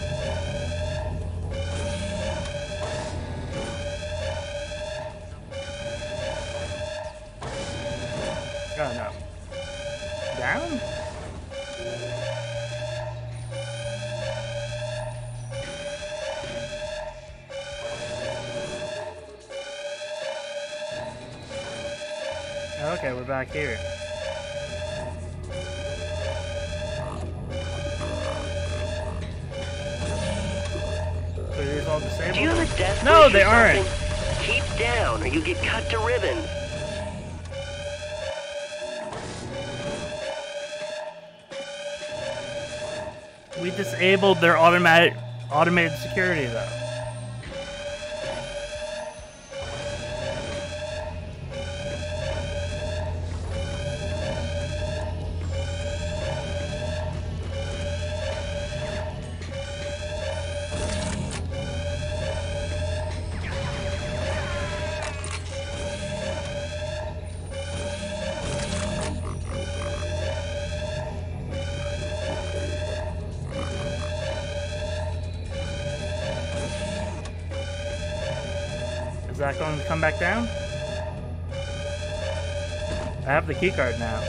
Oh no. Down? Okay, we're back here. So these all disabled? Do you have a death No, wish they or aren't. something? Keep down or you get cut to ribbons. We disabled their automated security though. Is that going to come back down? have the keycard now.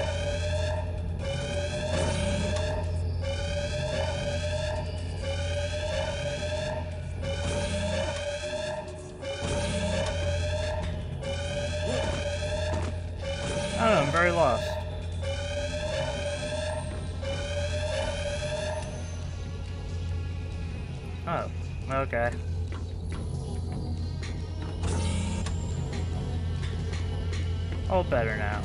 I don't know, I'm very lost. Oh, okay. All better now.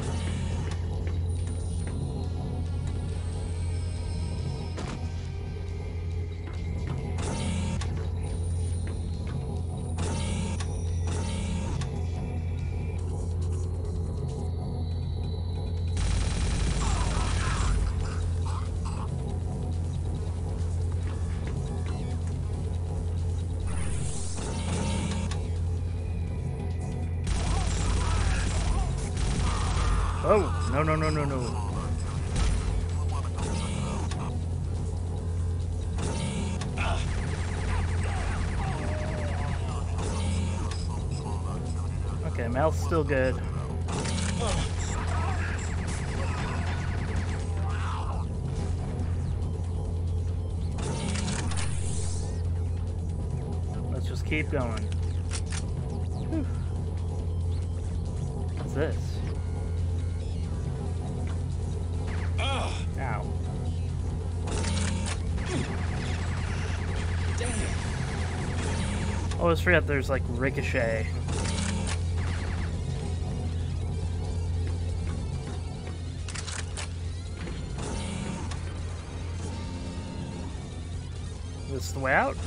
Oh, no, no, no, no, no. Okay, mouth's still good. Let's just keep going. Whew. What's this? Ow. I always forget there's like ricochet. This the way out?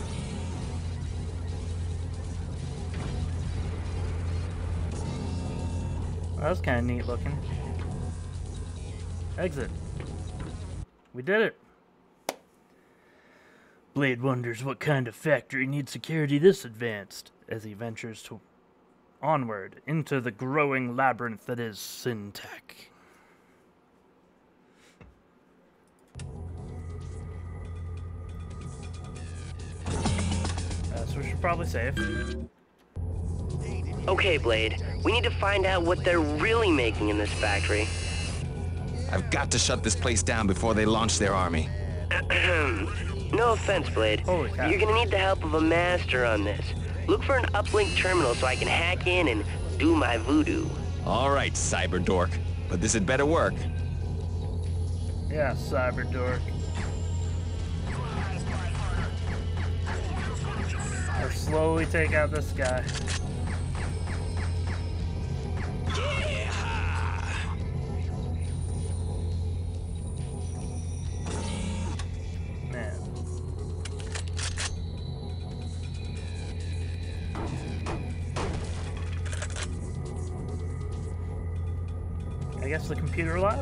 Well, that was kind of neat looking. Exit. We did it. Blade wonders what kind of factory needs security this advanced as he ventures onward into the growing labyrinth that is SiN Tech. So we should probably save. Okay, Blade. We need to find out what they're really making in this factory. I've got to shut this place down before they launch their army. No offense, Blade. Holy cow. You're gonna need the help of a master on this. Look for an uplink terminal so I can hack in and do my voodoo. All right, cyber dork. But this had better work. Yeah, cyber dork. Let's slowly take out this guy. Man. I guess the computer lab?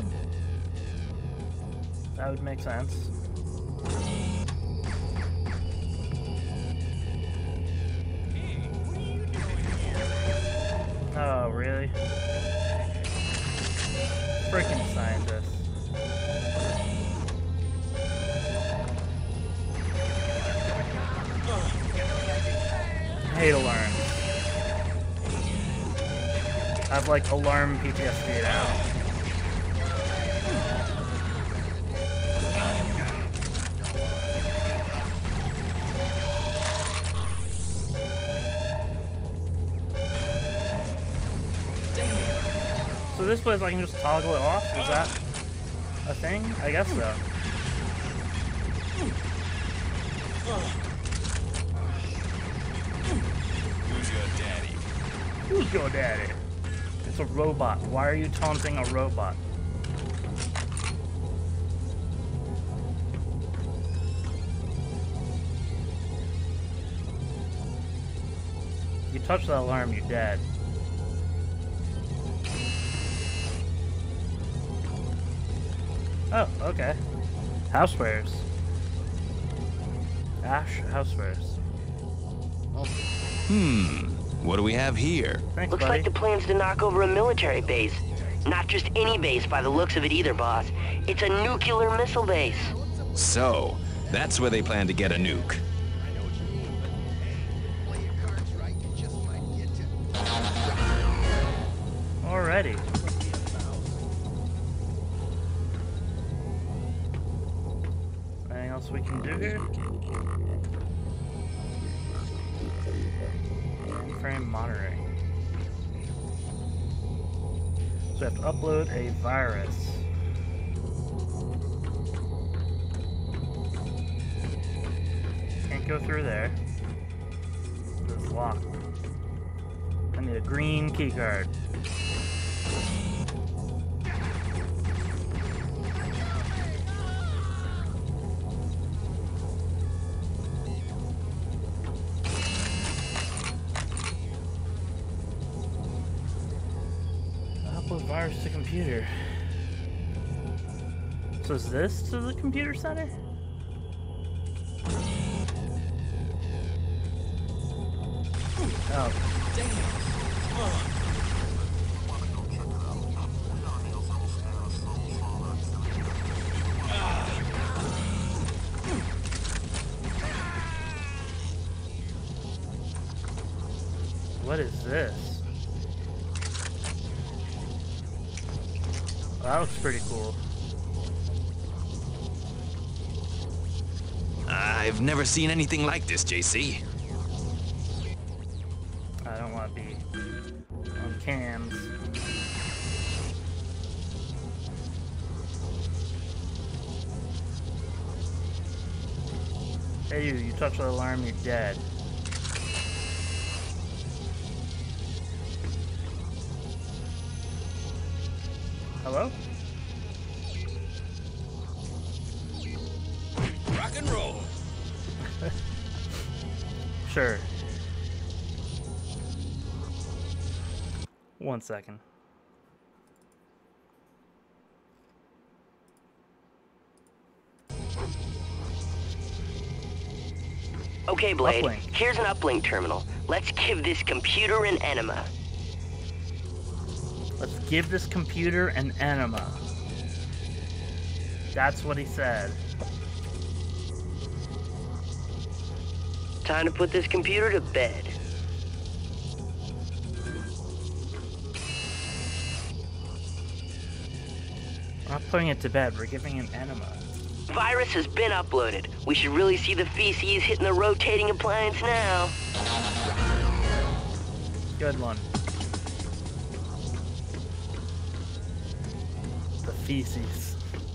That would make sense. Oh, really? Freaking scientists. I hate alarms. I have like alarm PTSD now. So this place I can just toggle it off? Is that a thing? I guess so. Who's your daddy? Who's your daddy? It's a robot. Why are you taunting a robot? You touch that alarm, you're dead. Oh, okay. Housewares. Ash housewares. Oh, What do we have here? thanks, Looks buddy. like the plan's to knock over a military base. Not just any base by the looks of it either, boss. It's a nuclear missile base. So, that's where they plan to get a nuke. Already. else we can do here? Frame monitoring. So we have to upload a virus. Can't go through there. It's locked. I need a green keycard. Upload virus to computer. So is this to the computer center? Oh. What is this? Oh, that looks pretty cool. I've never seen anything like this, JC. I don't want to be on cams. Hey you touch the alarm, you're dead. Hello? Rock and roll. Sure. 1 second. Okay, Blade, Uplink. here's an uplink terminal. Let's give this computer an enema. Let's give this computer an enema. That's what he said. Time to put this computer to bed. We're not putting it to bed, we're giving it an enema. Virus has been uploaded. We should really see the feces hitting the rotating appliance now. Good one. The feces.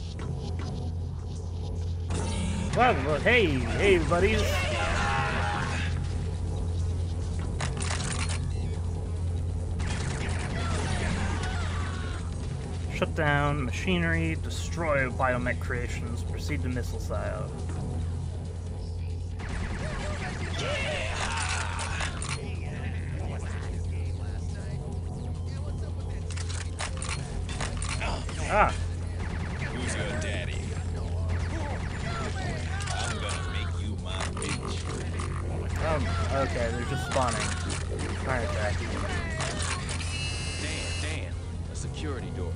Well, hey, buddies. Shut down machinery, destroy biomech creations, proceed to missile silo. Ah, Who's your daddy? I'm gonna make you my bitch. okay, they're just spawning. Alright, back. Damn. A security door.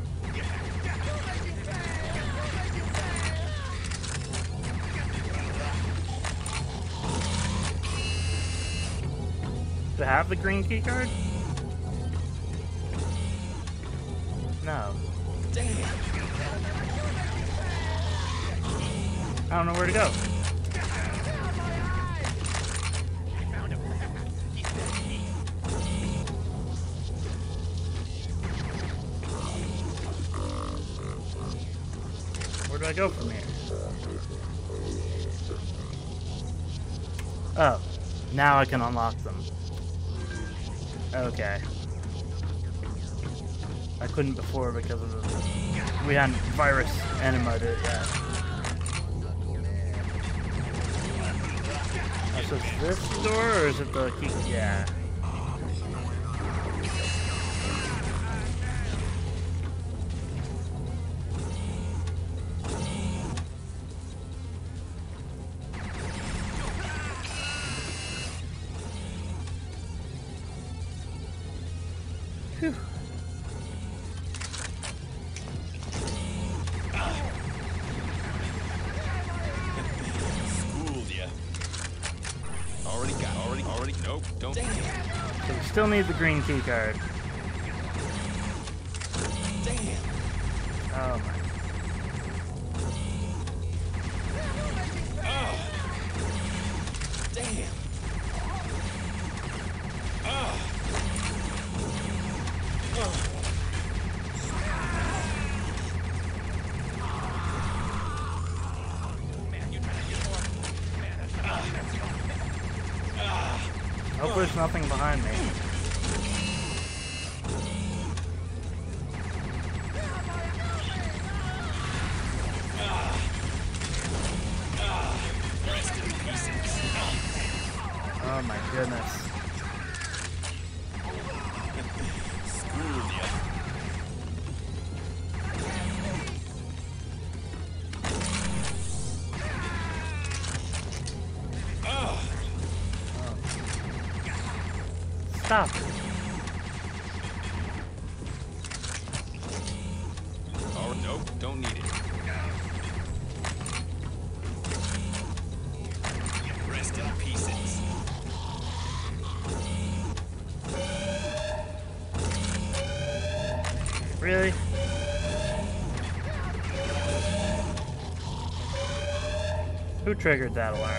Do I have the green key card? No. Damn. I don't know where to go. Where do I go from here? Oh, now I can unlock them. Okay. I couldn't before because of we hadn't virus enema to it yet. Oh, so it's this door or is it the key? Yeah. Phew. Schooled ya. Already. Nope, don't. So we still need the green key card. Damn. Oh my. Damn. Hope there's nothing behind me. Oh my goodness. Stop. Oh, nope, don't need it. Rest in pieces. Really? Who triggered that alarm?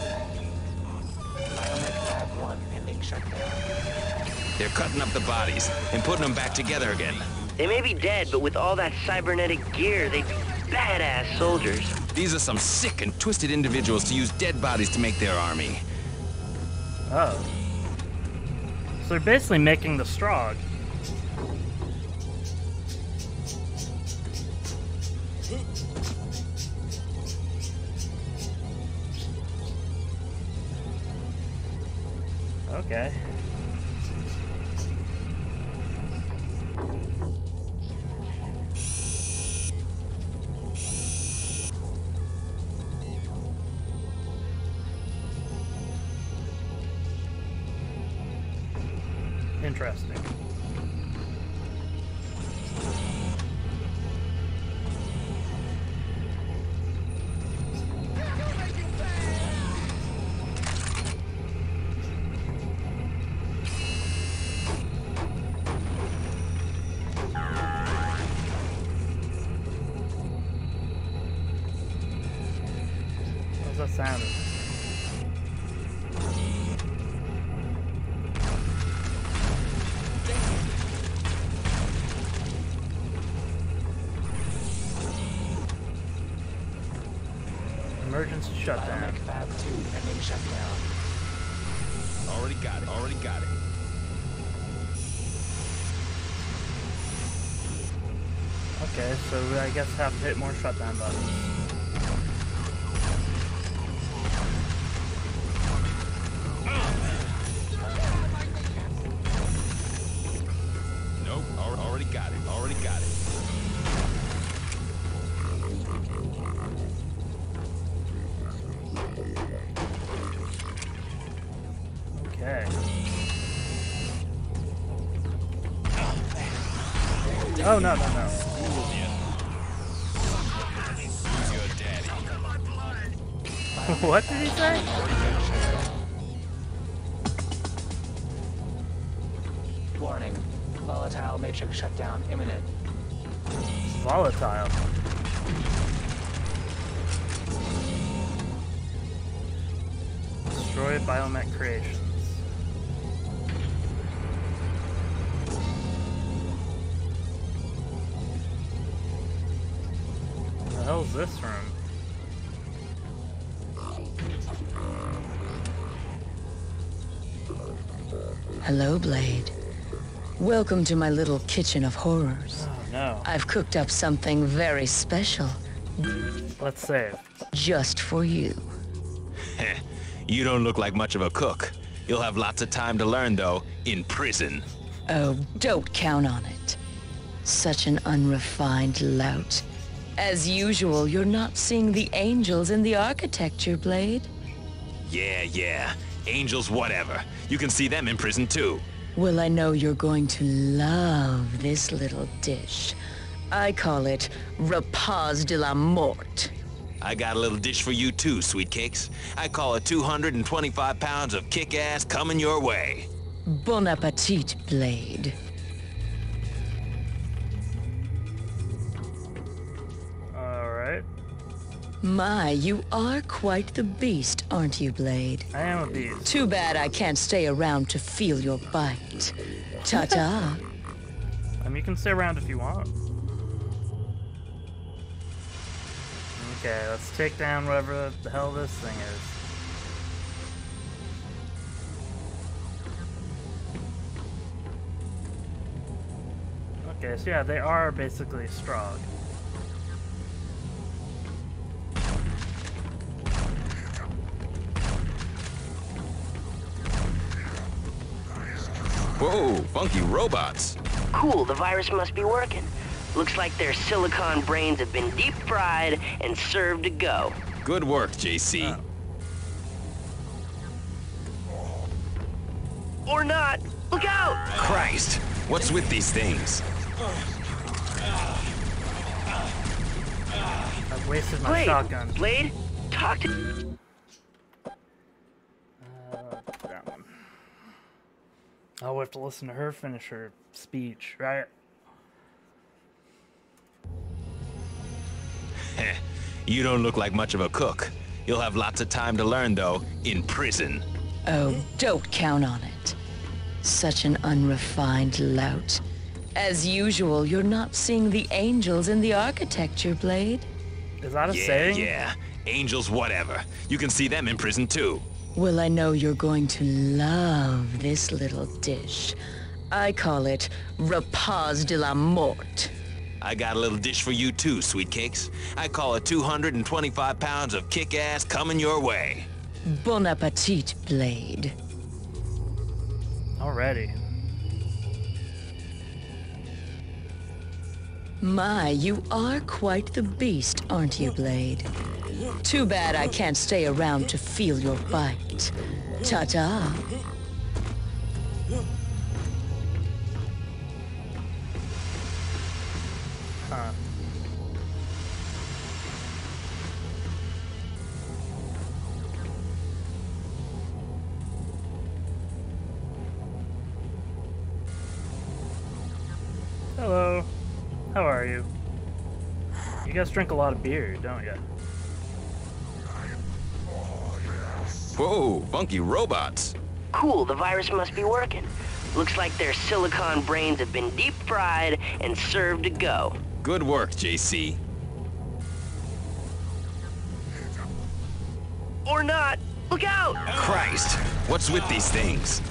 They're cutting up the bodies and putting them back together again. They may be dead, but with all that cybernetic gear, they'd be badass soldiers. These are some sick and twisted individuals to use dead bodies to make their army. Oh. So they're basically making the Strogg. Okay. Interesting. What's that sound? Emergency shutdown. Already got it, already got it. Okay, so I guess I have to hit more shutdown buttons. Nope, already got it, already got it. Okay. Oh, no, no, no. Who's your daddy? What did he say? Warning. Volatile matrix shutdown imminent. Volatile. Destroy biomech creations. What the hell is this room? Hello, Blade. Welcome to my little kitchen of horrors. Oh no. I've cooked up something very special Let's save. just for you. You don't look like much of a cook. You'll have lots of time to learn, though, in prison. Oh, don't count on it. Such an unrefined lout. As usual, you're not seeing the angels in the architecture, Blade. Yeah. Angels, whatever. You can see them in prison, too. Well, I know you're going to love this little dish. I call it repas de la mort. I got a little dish for you, too, sweet cakes. I call it 225 pounds of kick-ass coming your way. Bon appetit, Blade. Alright. My, you are quite the beast, aren't you, Blade? I am a beast. Too bad I can't stay around to feel your bite. Ta-ta. You can stay around if you want. Okay, let's take down whatever the hell this thing is. Okay, so yeah, they are basically strong. Whoa, funky robots. Cool, the virus must be working. Looks like their silicon brains have been deep fried and served to go. Good work, JC. Or not. Look out! Christ, what's with these things? I've wasted my Blade, shotgun. Blade, talk to... That one. Oh, we have to listen to her finish her speech, right? You don't look like much of a cook. You'll have lots of time to learn, though, in prison. Oh, don't count on it. Such an unrefined lout. As usual, you're not seeing the angels in the architecture, Blade. Is that a Yeah, saying? yeah. Angels, whatever. You can see them in prison, too. Well, I know you're going to love this little dish. I call it repas de la mort. I got a little dish for you, too, sweet cakes. I call it 225 pounds of kick-ass coming your way. Bon appetit, Blade. Already. My, you are quite the beast, aren't you, Blade? Too bad I can't stay around to feel your bite. Ta-ta. Huh. Hello. How are you? You guys drink a lot of beer, don't you? Whoa, funky robots. Cool, the virus must be working. Looks like their silicon brains have been deep fried and served to go. Good work, JC. Or not. Look out! Christ, what's with these things?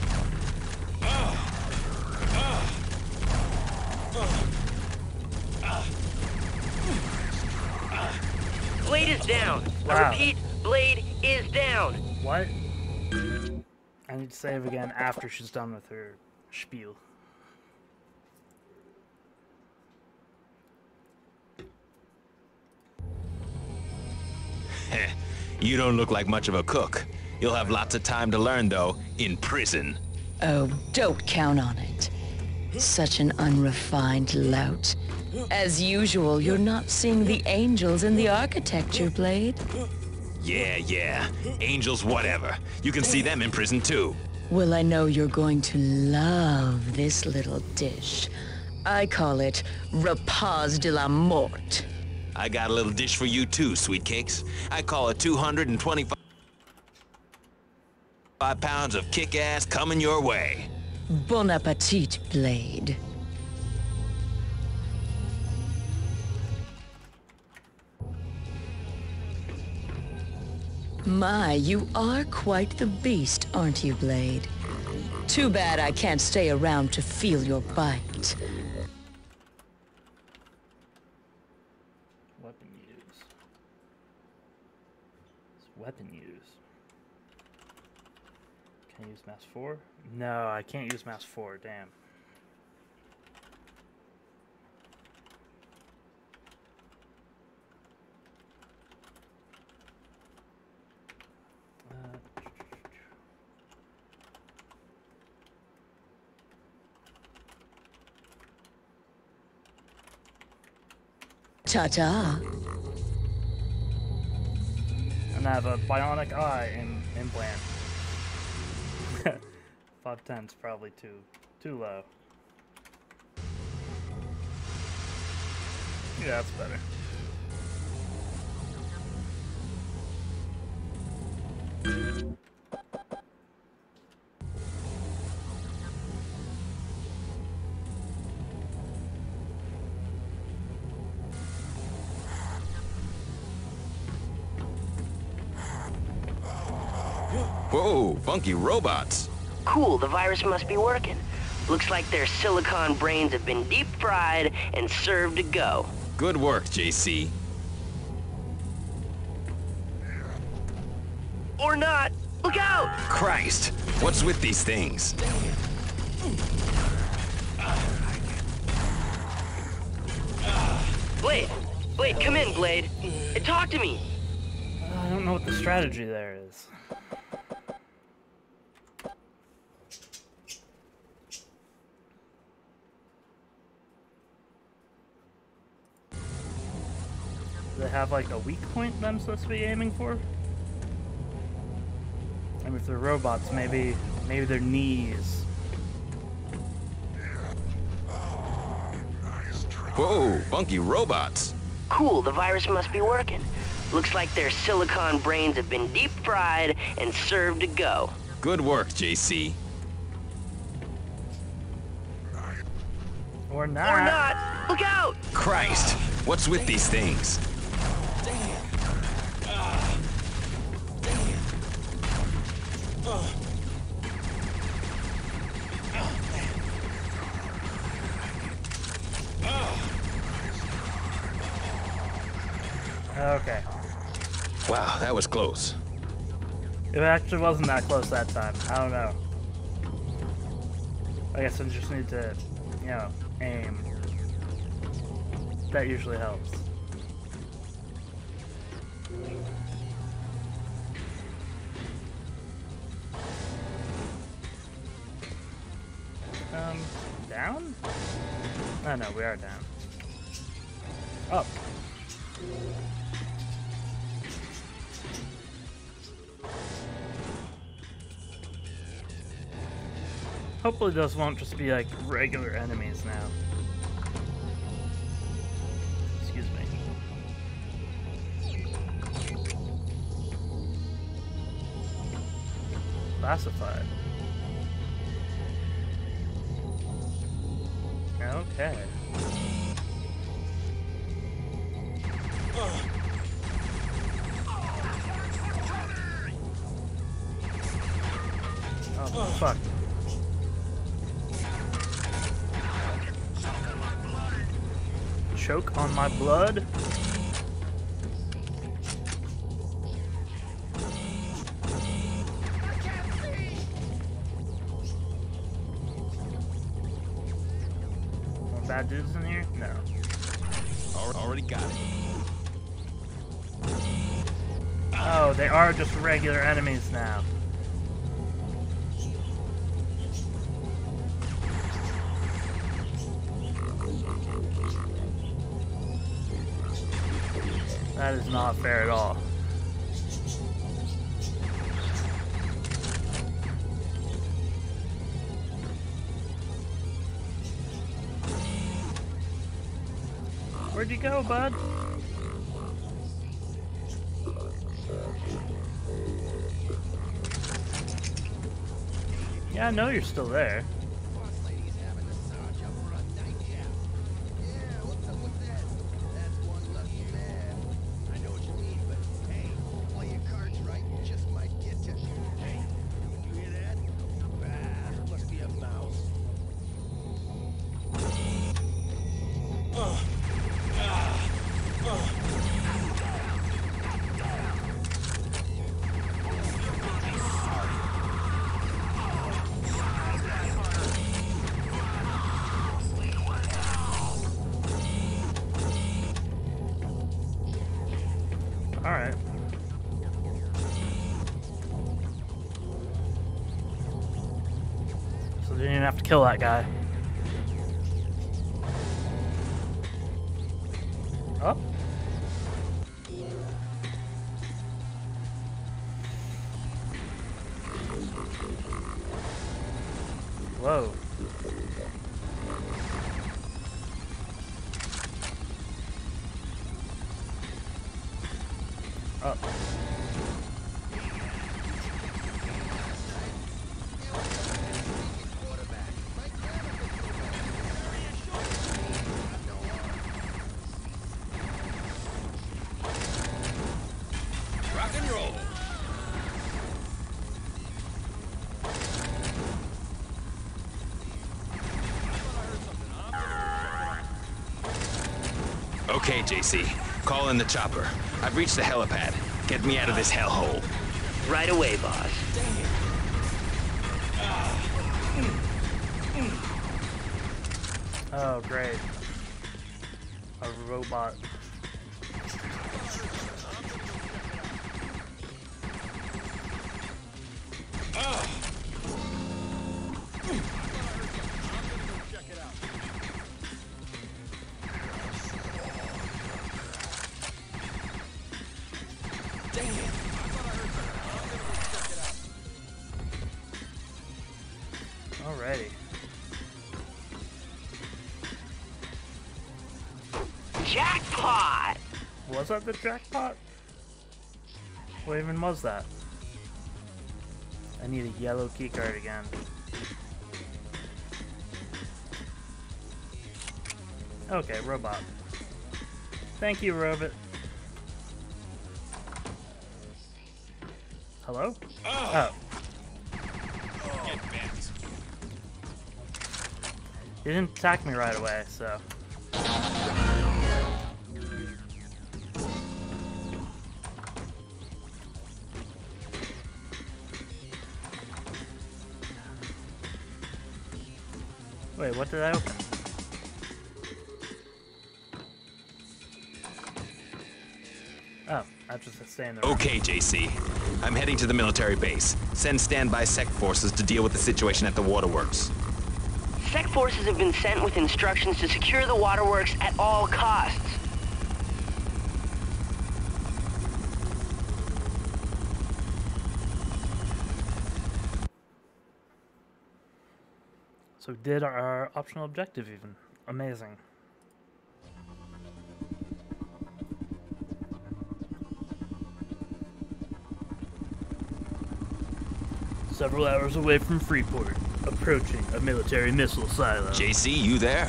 Blade is down. Wow. I repeat, Blade is down. What? I need to save again after she's done with her spiel. You don't look like much of a cook. You'll have lots of time to learn, though, in prison. Oh, don't count on it. Such an unrefined lout. As usual, you're not seeing the angels in the architecture, Blade. Yeah, yeah. Angels, whatever. You can see them in prison, too. Well, I know you're going to love this little dish. I call it repas de la mort. I got a little dish for you, too, sweet cakes. I call it 225 pounds of kick-ass coming your way. Bon appetit, Blade. My, you are quite the beast, aren't you, Blade? Too bad I can't stay around to feel your bite. Weapon use. It's weapon use. Can I use mass 4? No, I can't use mass 4, damn. Ta-ta. And I have a bionic eye implant. 510's probably too low. Yeah, that's better. Whoa, funky robots. Cool, the virus must be working. Looks like their silicon brains have been deep fried and served to go. Good work, JC. Or not. Look out! Christ, what's with these things? Blade! Blade, come in, Blade. And talk to me. I don't know what the strategy there is. Do they have like a weak point that I'm supposed to be aiming for? I mean, if they're robots, maybe their knees. Whoa, funky robots. Cool, the virus must be working. Looks like their silicon brains have been deep fried and served to go. Good work, JC. Or not. Or not. Look out! Christ, what's with these things? Okay. Wow, that was close. It actually wasn't that close that time. I don't know. I guess I just need to, you know, aim. That usually helps. Down? Oh no, we are down. Up. Hopefully those won't just be like regular enemies now. Excuse me. Classified. Okay. Oh, fuck. Choke on my blood. More bad dudes in here? No. Already got it. Oh, they are just regular enemies now. That is not fair at all. Where'd you go, bud? Yeah, I know you're still there. Alright. So they didn't even have to kill that guy. Up? Whoa. Up. Okay, JC. Call in the chopper. I've reached the helipad. Get me out of this hellhole. Right away, boss. Oh, great. A robot. Alrighty. Jackpot! Was that the jackpot? What even was that? I need a yellow keycard again. Okay, robot. Thank you, robot. Hello? Oh. Get bent. He didn't attack me right away, so. Wait, what did I open? Oh, I just stay in the room. Okay, JC. I'm heading to the military base. Send standby SEC forces to deal with the situation at the waterworks. SEC forces have been sent with instructions to secure the waterworks at all costs. So did our optional objective even. Amazing. Several hours away from Freeport, approaching a military missile silo. JC, you there?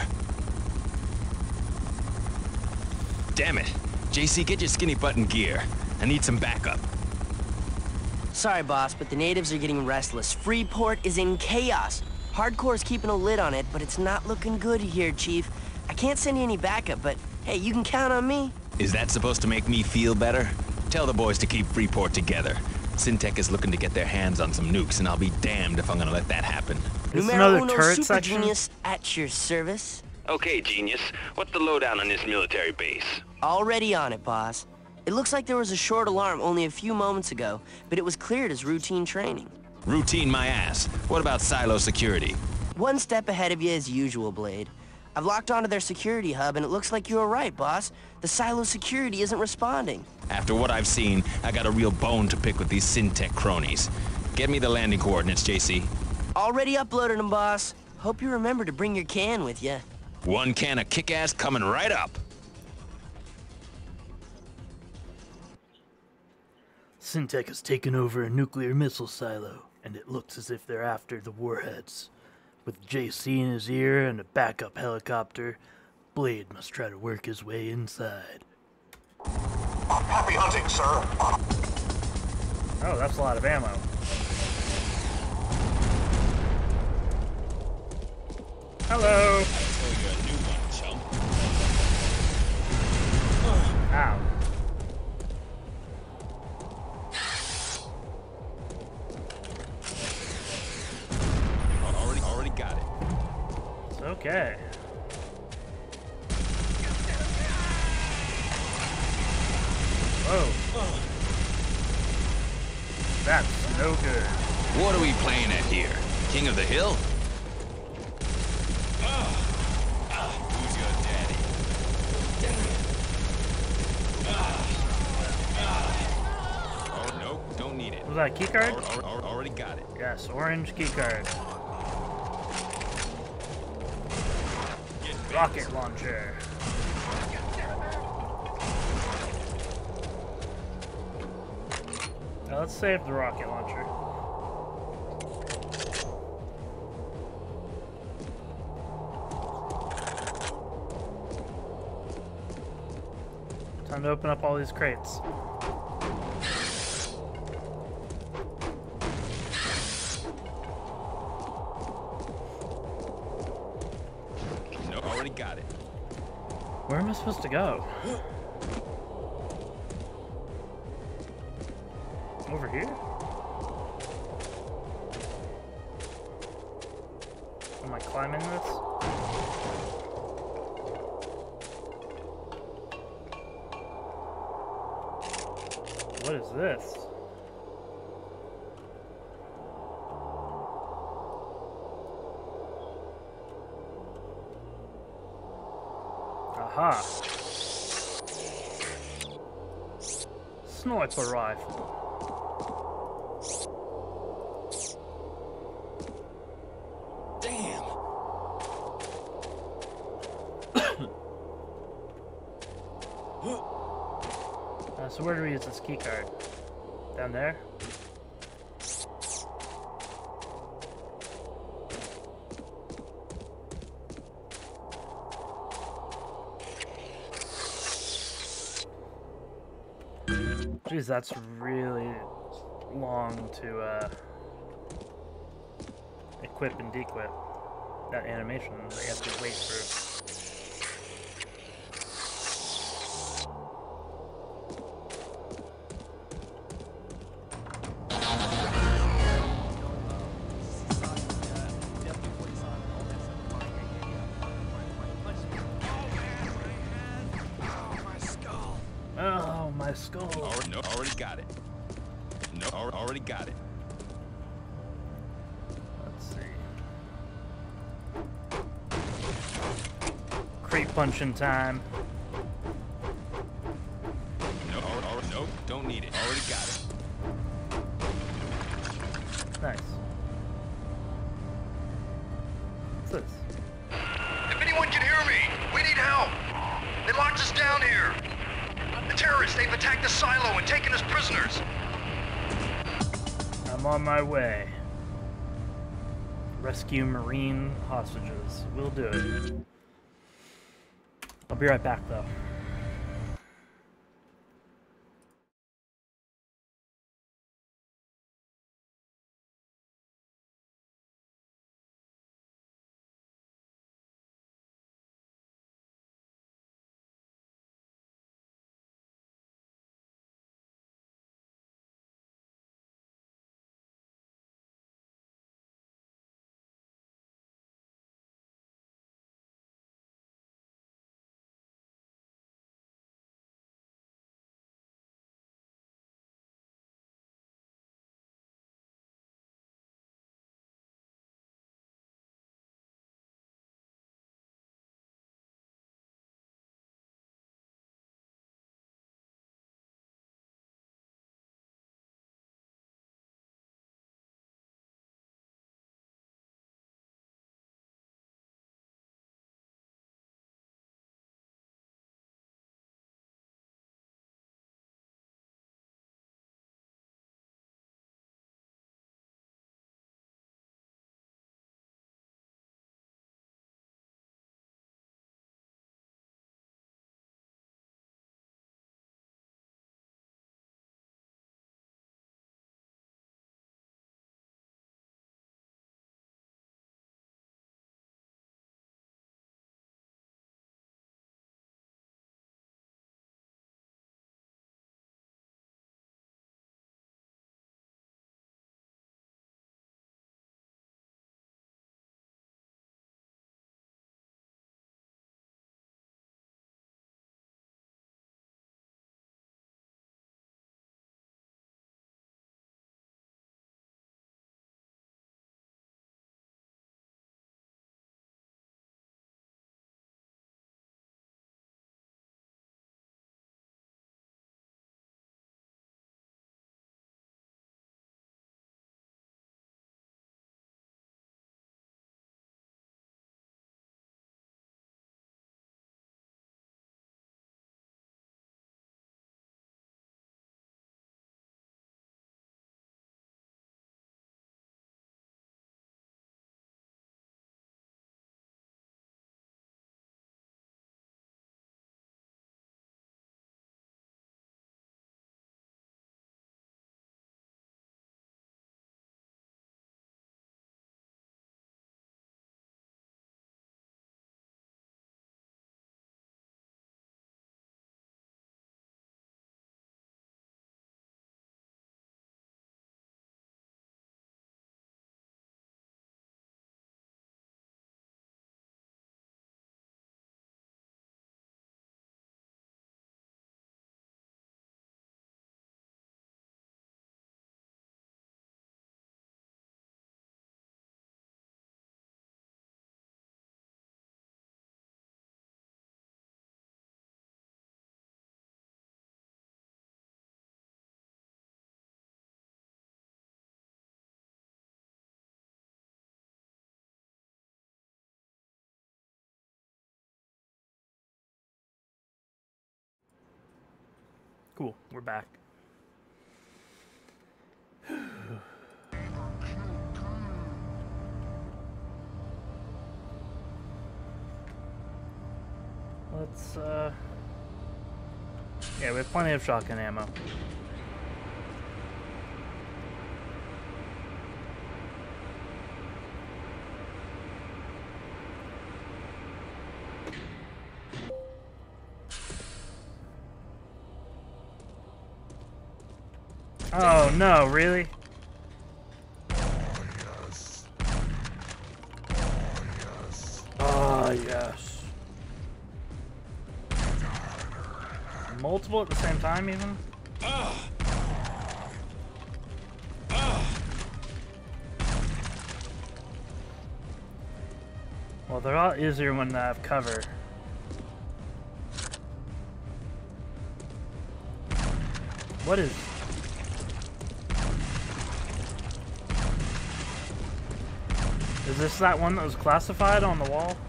Damn it. JC, get your skinny butt in gear. I need some backup. Sorry, boss, but the natives are getting restless. Freeport is in chaos. Hardcore's keeping a lid on it, but it's not looking good here, Chief. I can't send you any backup, but hey, you can count on me. Is that supposed to make me feel better? Tell the boys to keep Freeport together. SiN is looking to get their hands on some nukes, and I'll be damned if I'm gonna let that happen. This is Numero another uno, turret super section? genius, at your service. Okay, genius. What's the lowdown on this military base? Already on it, boss. It looks like there was a short alarm only a few moments ago, but it was cleared as routine training. Routine my ass. What about silo security? One step ahead of you as usual, Blade. I've locked onto their security hub, and it looks like you were right, boss. The silo security isn't responding. After what I've seen, I got a real bone to pick with these SiN cronies. Get me the landing coordinates, JC. Already uploaded them, boss. Hope you remember to bring your can with you. One can of kick-ass coming right up. SiN has taken over a nuclear missile silo, and it looks as if they're after the warheads. With JC in his ear and a backup helicopter, Blade must try to work his way inside. Happy hunting, sir. Oh, that's a lot of ammo. Hello! Ow. Already got it. It's okay. Whoa. That's no good. What are we playing at here? King of the Hill? Who's your daddy? Oh, nope, don't need it. Was that a keycard? Already got it. Yes, orange keycard. Rocket launcher. Now let's save the rocket launcher. Time to open up all these crates. No, already got it. Where am I supposed to go? Over here? Am I climbing this? What is this? Aha! Sniper rifle. Damn. So where do we use this key card? Down there? Jeez, that's really long to equip and dequip. That animation that you have to wait for. Oh, my skull. Already got it. No, already got it. Let's see. Crate punching time. No, don't need it. Already got it. Nice. What's this? If anyone can hear me, we need help. They locked us down here. The terrorists, they've attacked the silo and taken us prisoners. I'm on my way. Rescue Marine hostages. We'll do it. I'll be right back, though. Cool, we're back. Let's, yeah, we have plenty of shotgun ammo. Oh no, really? Oh yes. Multiple at the same time, even? Well, they're all easier when they have cover. What is... Is this that one that was classified on the wall?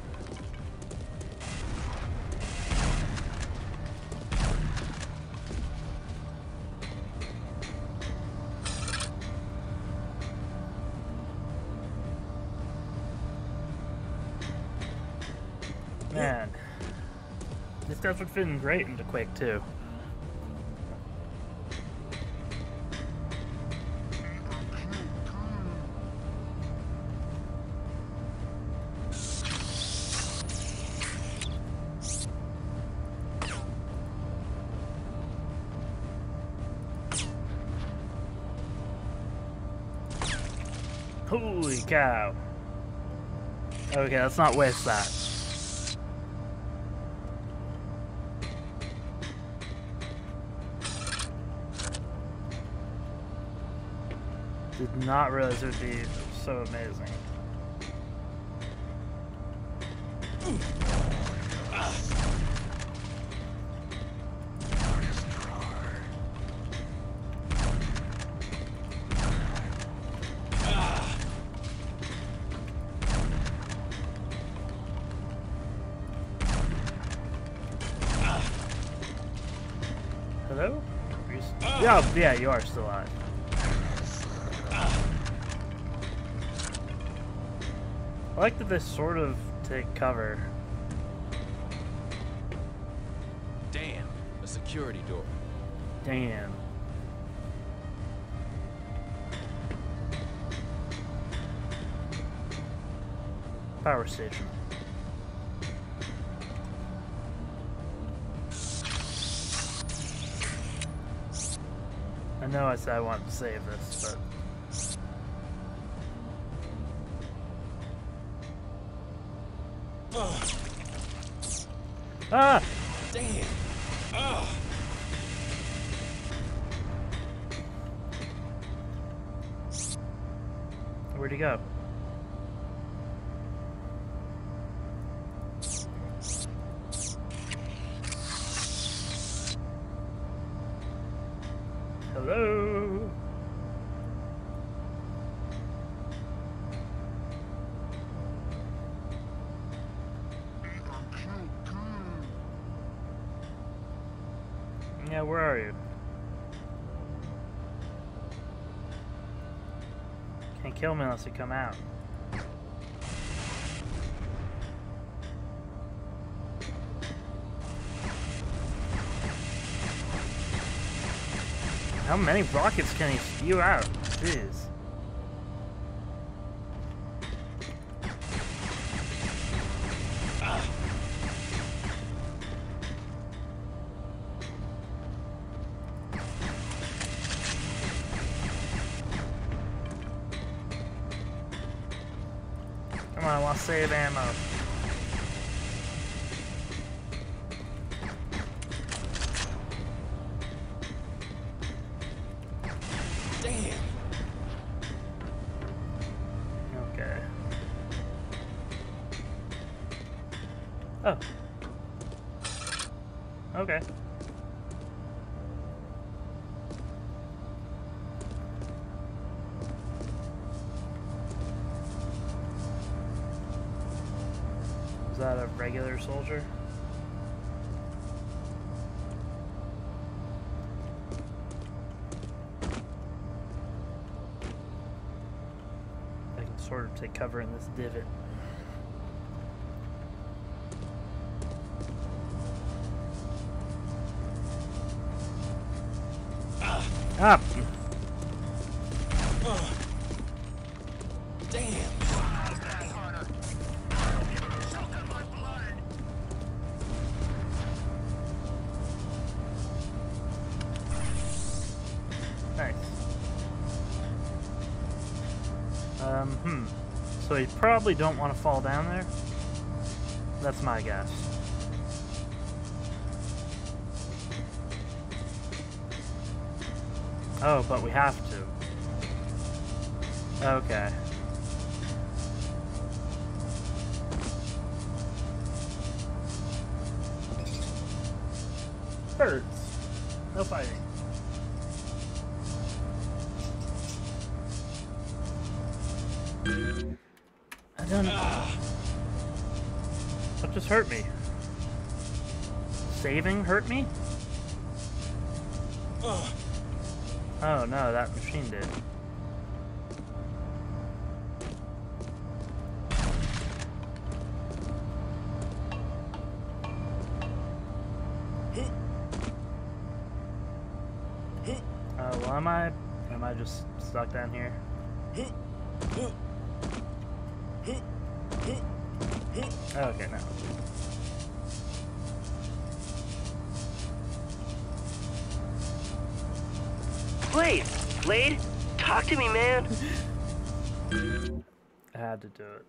Man, these guys would fit in great into Quake 2. Holy cow. Okay, let's not waste that. Did not realize it would be so amazing. Hello? Yeah, you are still alive. I like that they sort of take cover. Damn, a security door. Damn. Power station. I know I said I wanted to save this, but... Ah! Damn. Where'd he go? Hello? Yeah, where are you? Can't kill me unless you come out. How many rockets can he spew out? Jeez. Come on, I want to save ammo. Damn. Okay. Oh. Okay. Is that a regular soldier? or take cover in this divot. Ah! Damn. Nice. So you probably don't want to fall down there? That's my guess. Oh, but we have to. Okay. Birds. No fighting. I don't know. What just hurt me? Saving hurt me? Oh no, that machine did. Well, am I just stuck down here? Okay, no. Blade, talk to me, man. I had to do it.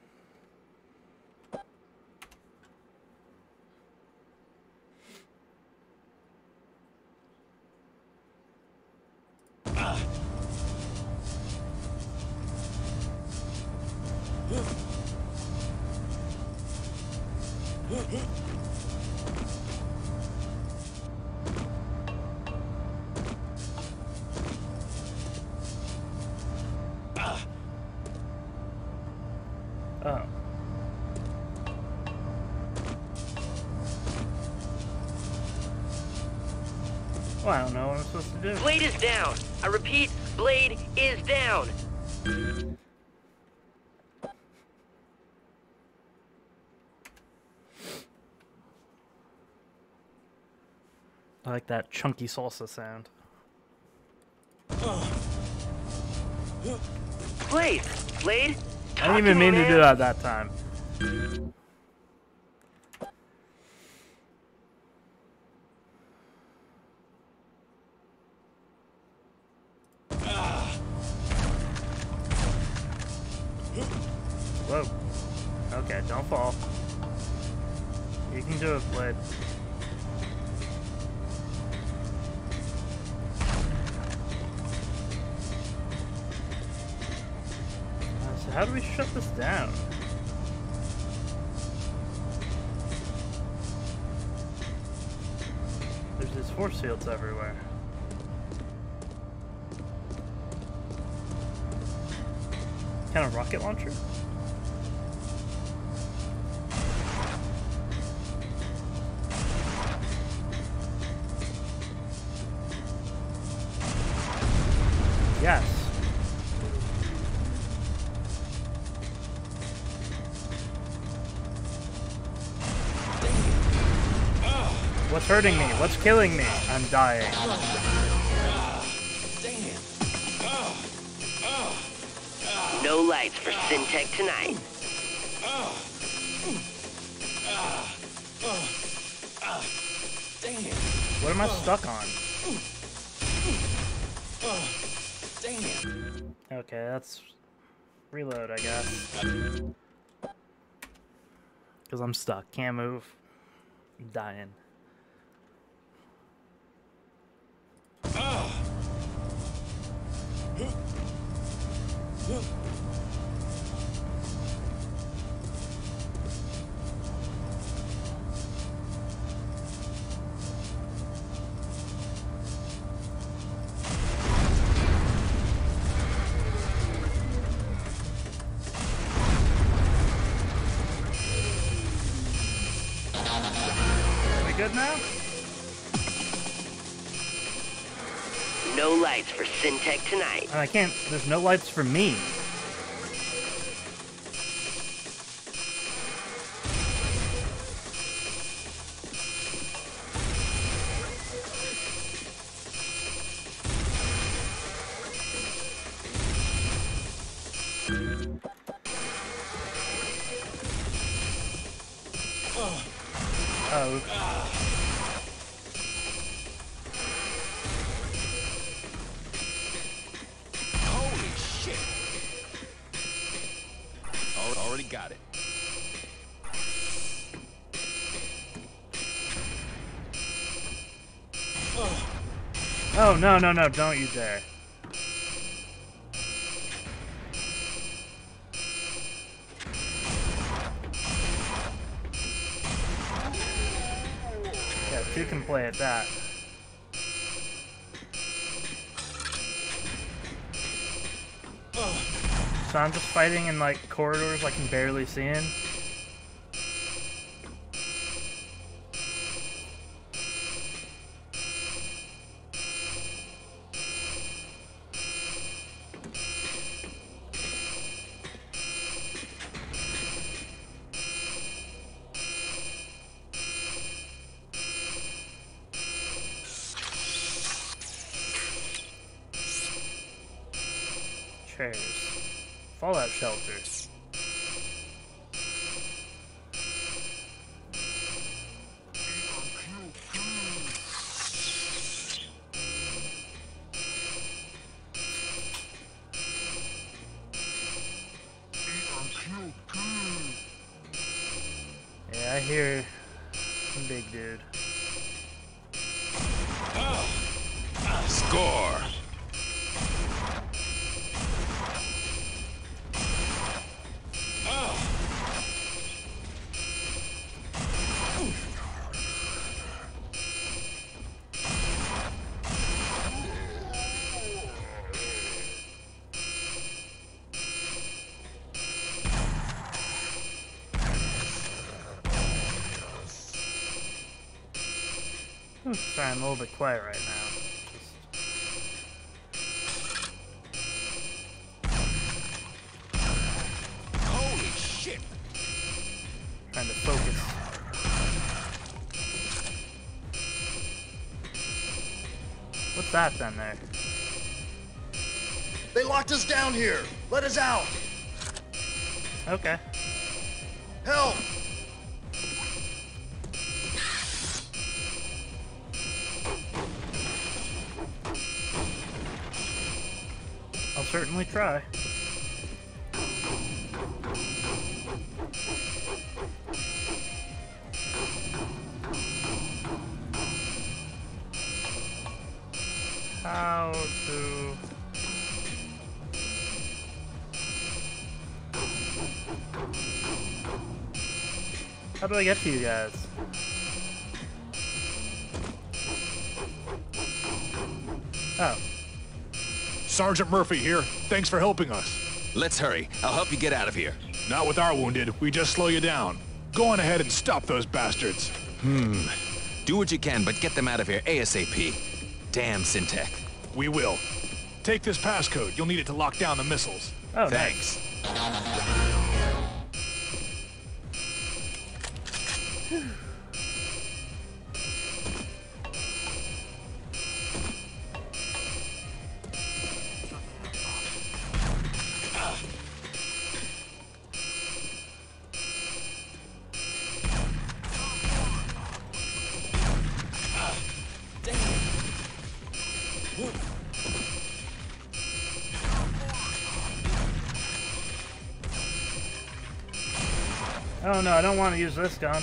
Oh. Well, I don't know what I'm supposed to do. Blade is down. I repeat, Blade is down. I like that chunky salsa sound. Blade, I didn't even mean to do that that time. Whoa. Okay, don't fall. You can do it, Blade. So how do we shut this down? There's these force fields everywhere. Kind of rocket launcher? Yes. What's hurting me? What's killing me? I'm dying. No lights for SiN tonight. What am I stuck on? Okay, that's reload, I guess. Because I'm stuck. Can't move. I'm dying. Good now? No lights for SiN tonight. And I can't, there's no lights for me. Oh. Holy shit! Already got it. Oh, no, no, no, don't you dare. Yeah, two can play at that. So I'm just fighting in, like, corridors I can barely see in. Chairs. Fallout shelters. Yeah, I hear some big dude. Score! Sorry, I'm a little bit quiet right now. Holy shit! Trying to focus. What's that then there? They locked us down here. Let us out. Okay. Help! I'll certainly try. How to... How do I get to you guys? Oh. Sergeant Murphy here. Thanks for helping us. Let's hurry. I'll help you get out of here. Not with our wounded. We just slow you down. Go on ahead and stop those bastards. Do what you can, but get them out of here ASAP. Damn, SiN. We will. Take this passcode. You'll need it to lock down the missiles. Oh, Thanks. Oh no, I don't want to use this gun.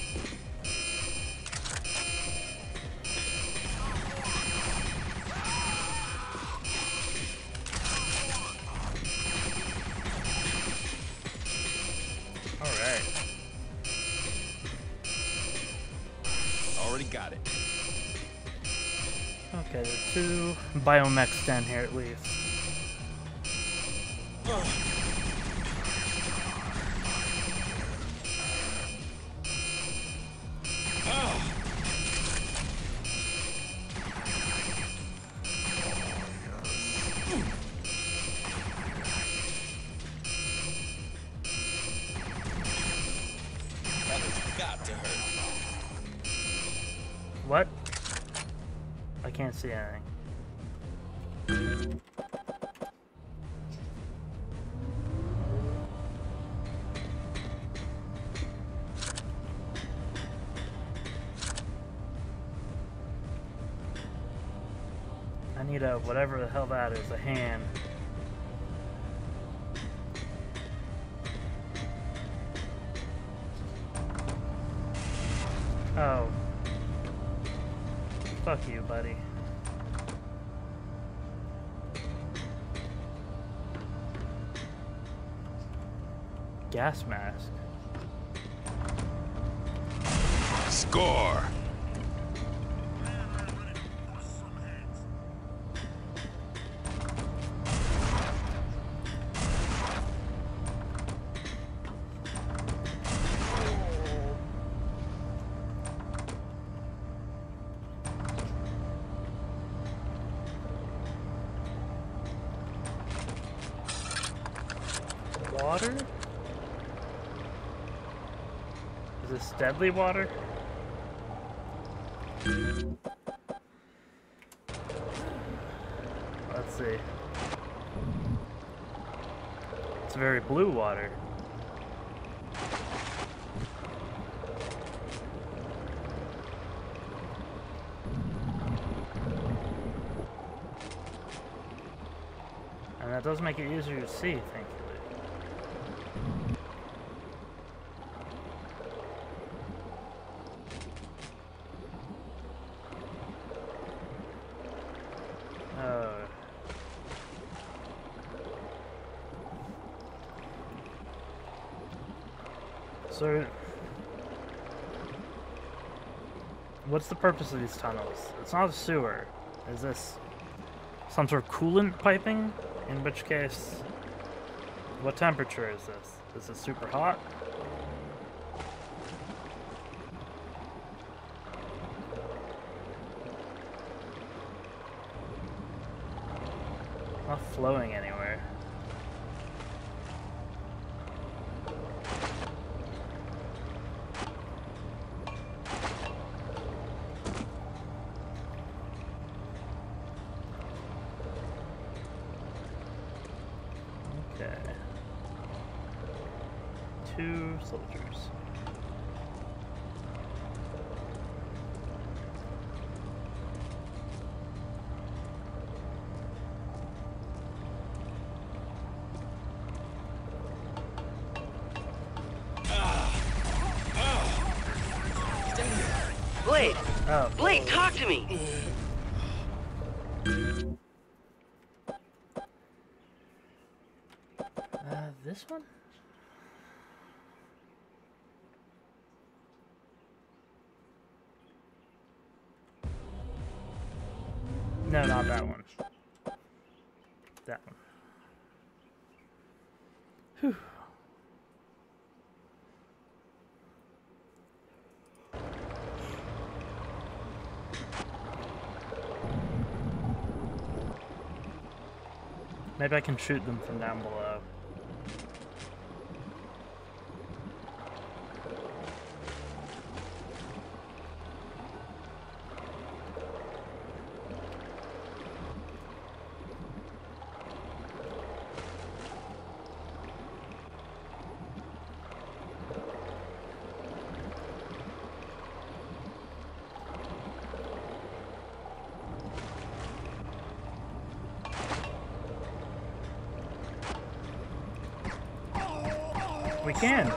Alright. Already got it. Okay, there are two biomechs down here at least. That has got to hurt. What? I can't see anything. need a, whatever the hell that is, a hand. Oh. Fuck you, buddy. Gas mask. Score! Water? Is this deadly water? Let's see. It's very blue water. And that does make it easier to see, thankfully. So, what's the purpose of these tunnels? It's not a sewer. Is this some sort of coolant piping? In which case, what temperature is this? Is it super hot? Not flowing anywhere. Okay. 2 soldiers. Blade! Oh. Blade, talk to me! This one? No, not that one. That one. Whew. Maybe I can shoot them from down below. We can.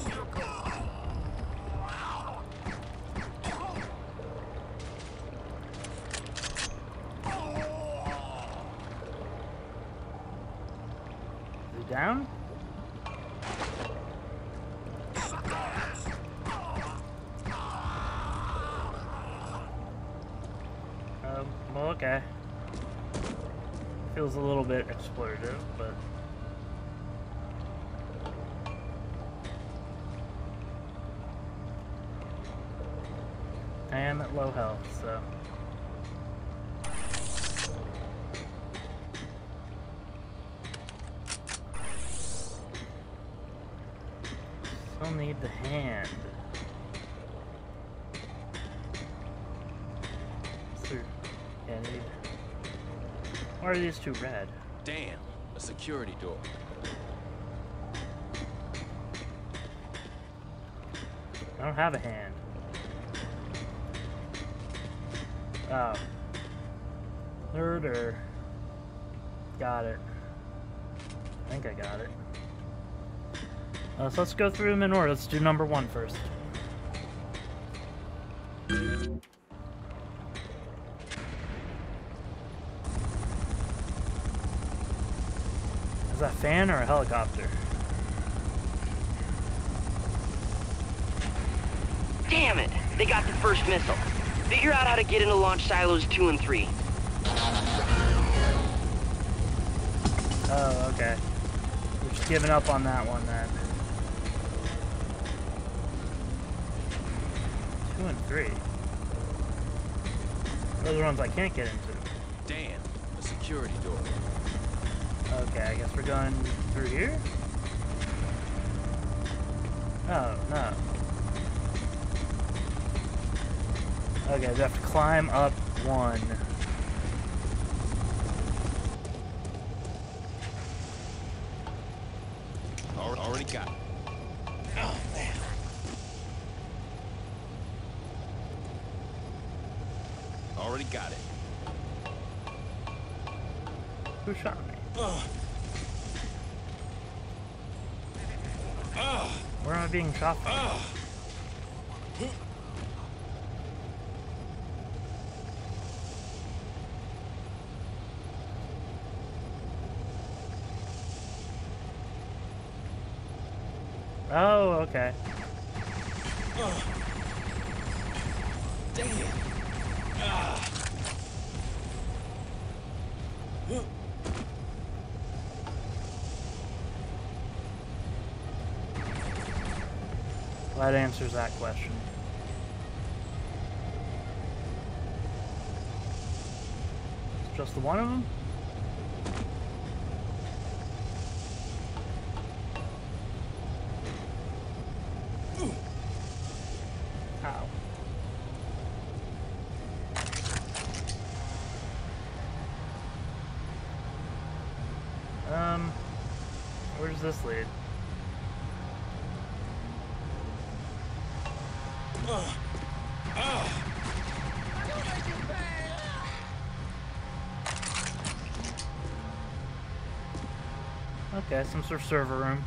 Is he down? Well, okay. Feels a little bit exploitative, but... I am at low health, so... Still need the hand. Yeah, I need... Why are these two red? Damn, a security door. I don't have a hand. Oh. Order. Got it. I think I got it. So let's go through them in order. Let's do number 1 first. Is that a fan or a helicopter? Damn it! They got the first missile. Figure out how to get into launch silos 2 and 3. Oh, okay. We're just giving up on that one then. 2 and 3. Those are the ones I can't get into. Damn, a security door. Okay, I guess we're going through here? Oh, no. Okay, we have to climb up 1. Already got it. Oh, man. Already got it. Who shot me? Where am I being shot from? Oh, okay. Damn. Well, that answers that question. It's just the one of them? Ow. Where does this lead? Okay, some sort of server room.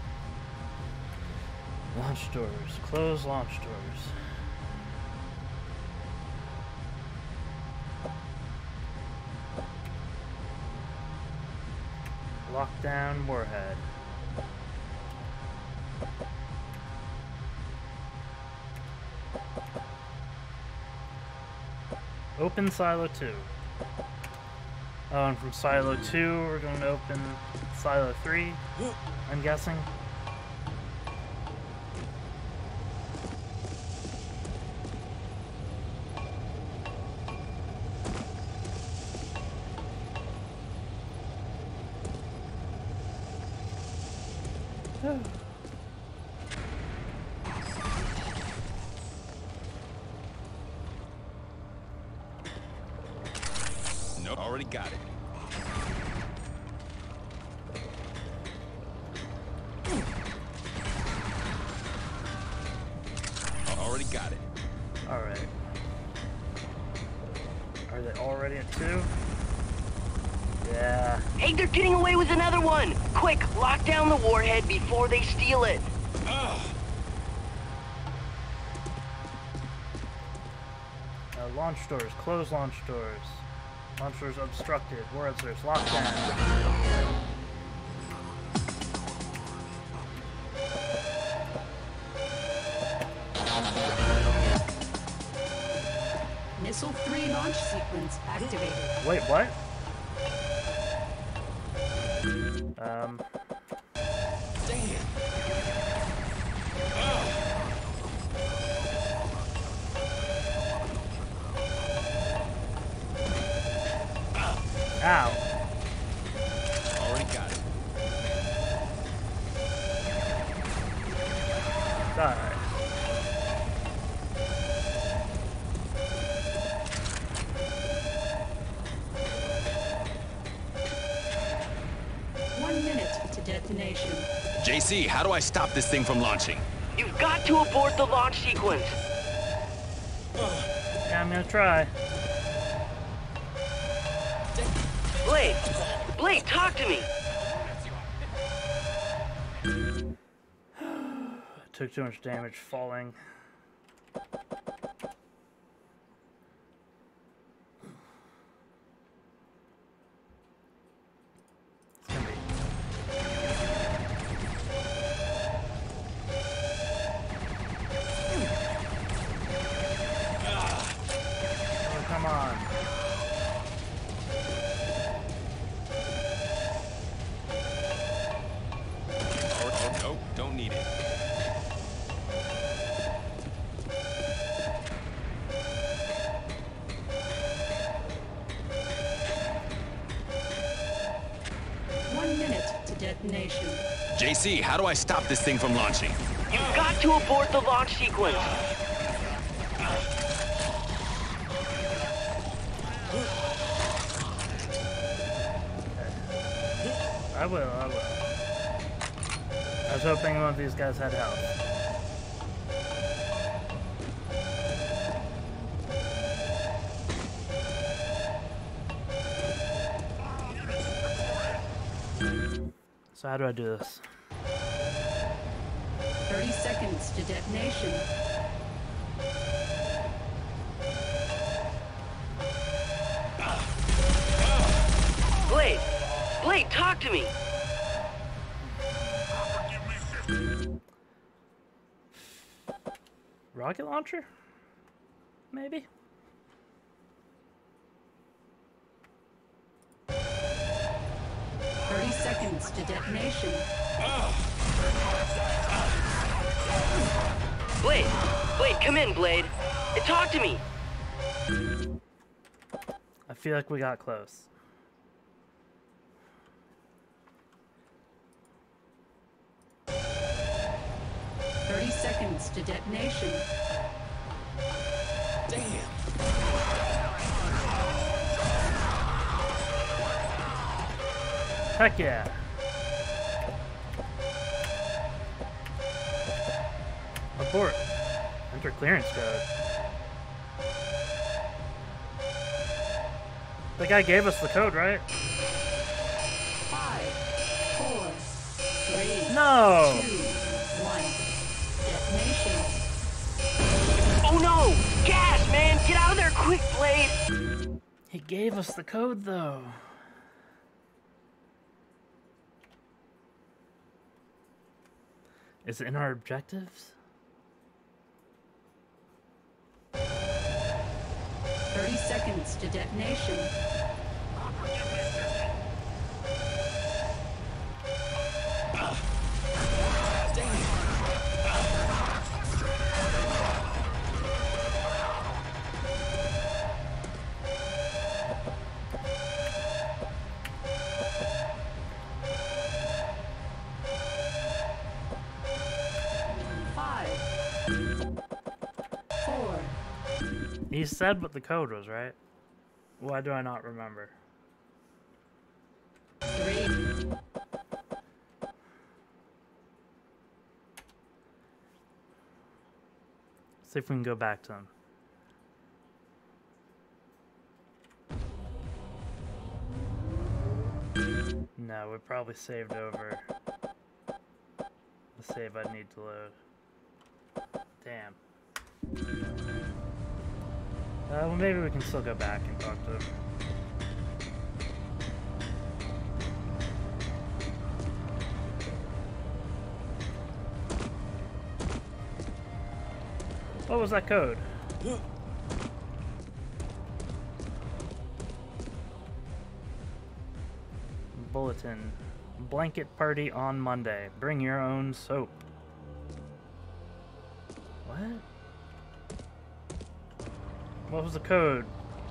Launch doors. Close launch doors. Lockdown warhead. Open silo 2. Oh, and from silo 2, we're going to open silo 3, I'm guessing. Nope, already got it. Already got it. Alright. Are they already at 2? Yeah. Hey, they're getting away with another one! Quick, lock down the warhead before they steal it. Launch doors. Close launch doors. Launch doors obstructed. Warhead source. Lockdown. Missile 3 launch sequence activated. Wait, what? Damn. Ow. Already got it. Die. Detonation. JC, how do I stop this thing from launching? You've got to abort the launch sequence. Yeah, I'm gonna try. Blade! Blade, talk to me! I took too much damage falling. It's gonna be. Oh, come on. Oh, nope, don't need it. Detonation. JC, how do I stop this thing from launching? You've got to abort the launch sequence. I will. I was hoping one of these guys had help. So how do I do this? 30 seconds to detonation. Blade! Blade, talk to me! Rocket launcher? Maybe? Seconds to detonation. Blade! Blade, come in, Blade. Talk to me! I feel like we got close. Seconds to detonation. Damn. Heck yeah. Abort. Enter clearance code. The guy gave us the code, right? 5, 4, 3, No! 2, 1. Detonation. Oh no! Gas, man! Get out of there quick, Blade! He gave us the code, though. Is it in our objectives? 30 seconds to detonation. He said what the code was, right? Why do I not remember? 3. See if we can go back to him. No, we probably saved over the save I need to load. Damn. Well, maybe we can still go back and talk to him. What was that code? Bulletin. Blanket party on Monday. Bring your own soap. What? What was the code?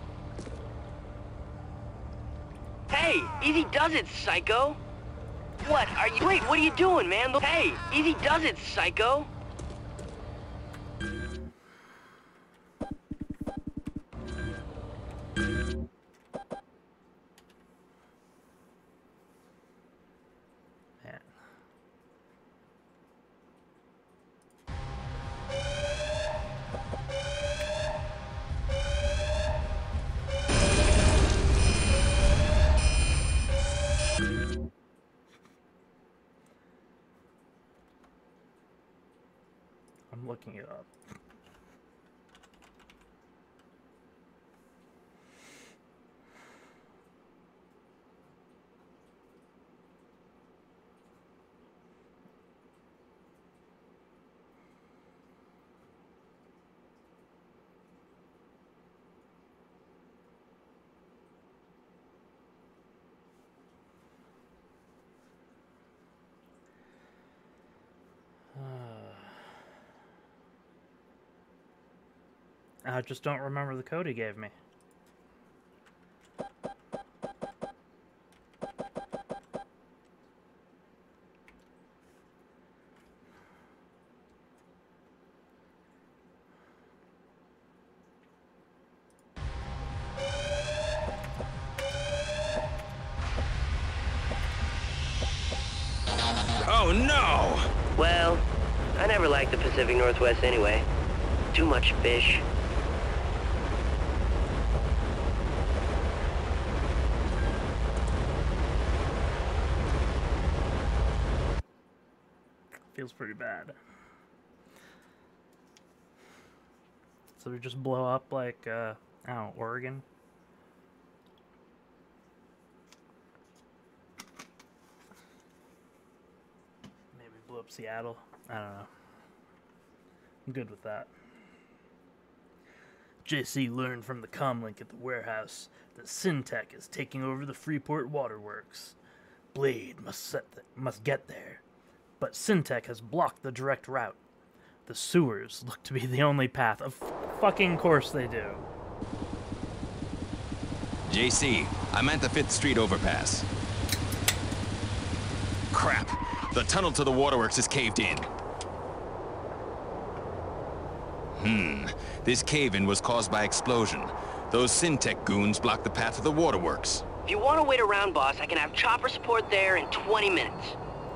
Hey, easy does it, psycho! What, are you- Wait, what are you doing, man? Hey, easy does it, psycho! Man. fucking it up. I just don't remember the code he gave me. Oh no! Well, I never liked the Pacific Northwest anyway. Too much fish. Feels pretty bad. So we just blow up like, I don't know, Oregon? Maybe blow up Seattle? I don't know. I'm good with that. JC learned from the comlink at the warehouse that SiN is taking over the Freeport Waterworks. Blade must get there. But SiN has blocked the direct route. The sewers look to be the only path. Of fucking course they do. JC, I'm at the 5th Street overpass. Crap. The tunnel to the waterworks is caved in. This cave-in was caused by explosion. Those SiN goons blocked the path to the waterworks. If you want to wait around, boss, I can have chopper support there in 20 minutes.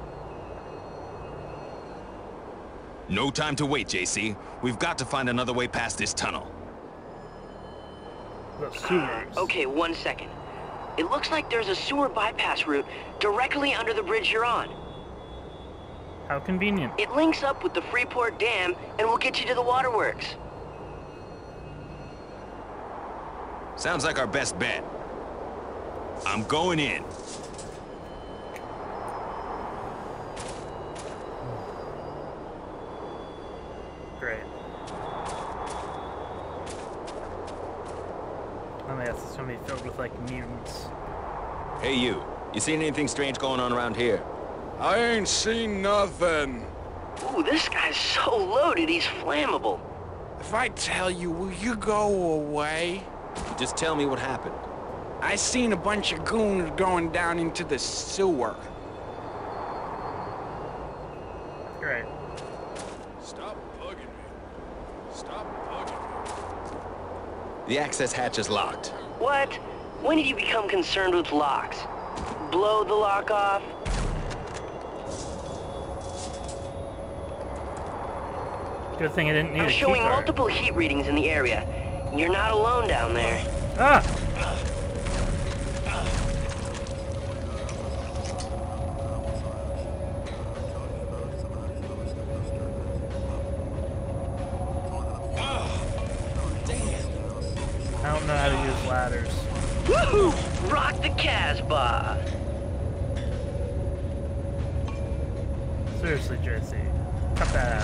No time to wait, JC. We've got to find another way past this tunnel. The sewers. Okay, 1 second. It looks like there's a sewer bypass route directly under the bridge you're on. How convenient. It links up with the Freeport Dam and will get you to the waterworks. Sounds like our best bet. I'm going in. Great. I guess it's gonna be filled with, like, mutants. Hey, you. You seen anything strange going on around here? I ain't seen nothing. Ooh, this guy's so loaded, he's flammable. If I tell you, will you go away? Just tell me what happened. I seen a bunch of goons going down into the sewer. Great. Stop bugging me. Stop bugging me. The access hatch is locked. What? When did you become concerned with locks? Blow the lock off? Good thing I didn't need I'm a showing keycard. multiple heat readings in the area. You're not alone down there. Ah! I don't know how to use ladders. Woohoo! Rock the Casbah! Seriously, JC. Cut that out.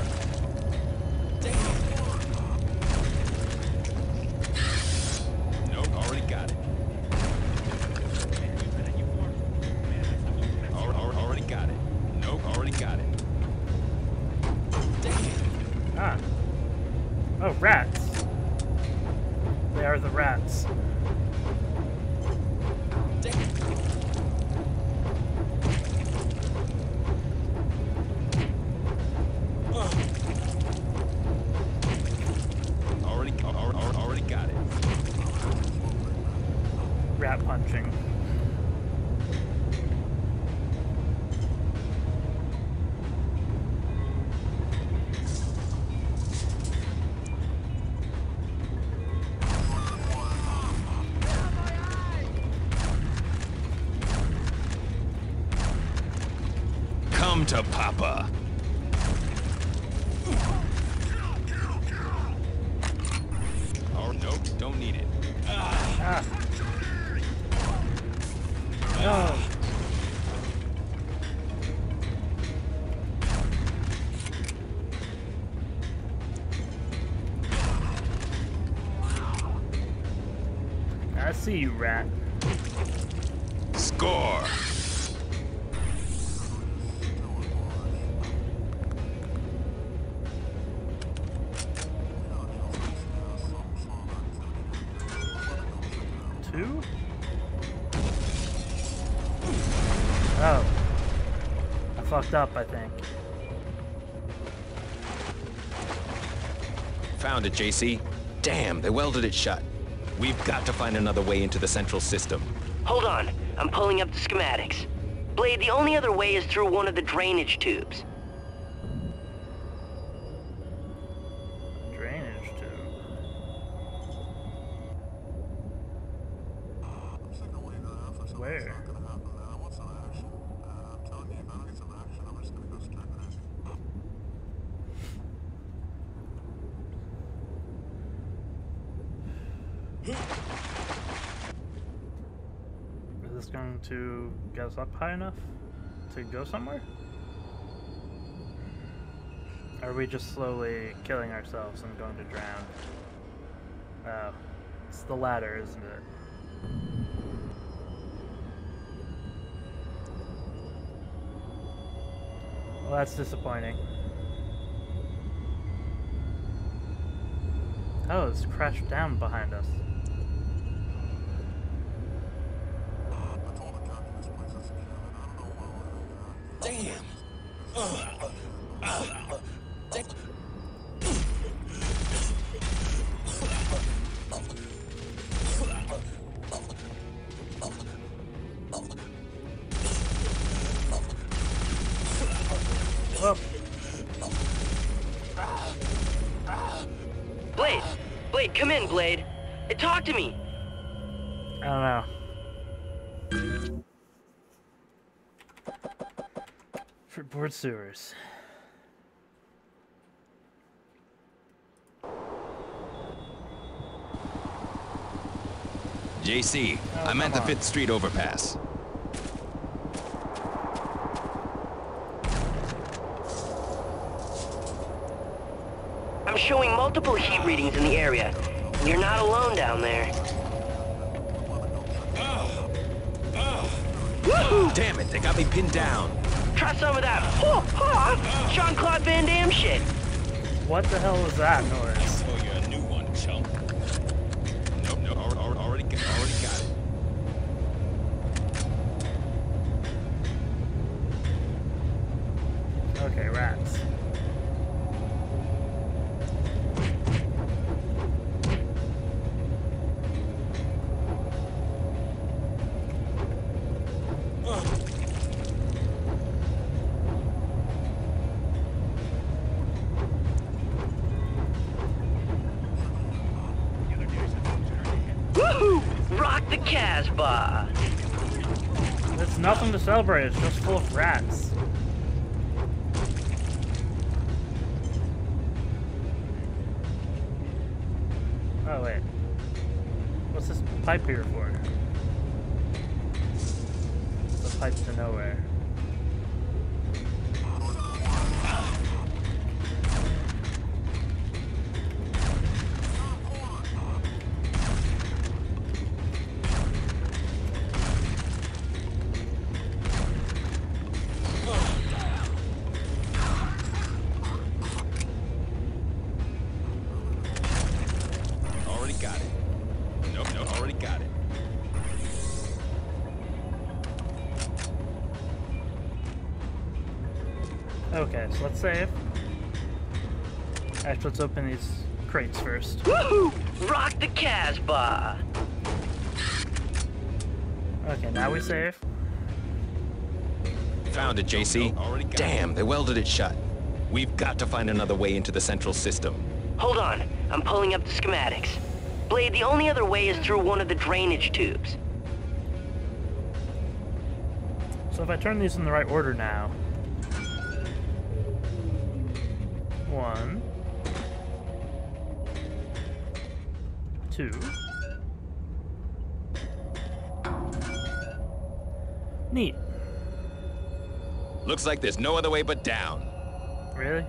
Nope, already got it. Already got it. Nope, already got it. Ah. Oh, rats. They are the rats. Already got it. Rat punching. Come to Papa. Don't need it. Ah. No. I see you, rat. Score! Two? Oh. I fucked up, I think. Found it, JC. Damn, they welded it shut. We've got to find another way into the central system. Hold on, I'm pulling up the schematics. Blade, the only other way is through one of the drainage tubes. Drainage tube. Where? Is this going to get us up high enough to go somewhere? Or are we just slowly killing ourselves and going to drown? Oh, it's the latter, isn't it? Well, that's disappointing. Oh, it's crashed down behind us. Damn! Oh. Blade! Blade, come in, Blade. Talk to me. I don't know. For board sewers. JC, I'm at the 5th Street overpass. I'm showing multiple heat readings in the area. You're not alone down there. Woohoo! Damn it, they got me pinned down. Try some of that Jean-Claude Van Damme shit. What the hell was that noise? Oh, you're a new one, chump. Nope, already got it. Okay, rats. Woohoo! Rock the Casbah. It's nothing to celebrate, it's just full of rats. Oh wait. What's this pipe here for? It's a pipe to nowhere. Okay, so let's save. Actually, let's open these crates first. Woohoo! Rock the Casbah. Okay, now we save. Found it, JC. Damn, they welded it shut. We've got to find another way into the central system. Hold on, I'm pulling up the schematics. Blade, the only other way is through one of the drainage tubes. So if I turn these in the right order now. 1, 2. Neat. Looks like there's no other way but down. Really?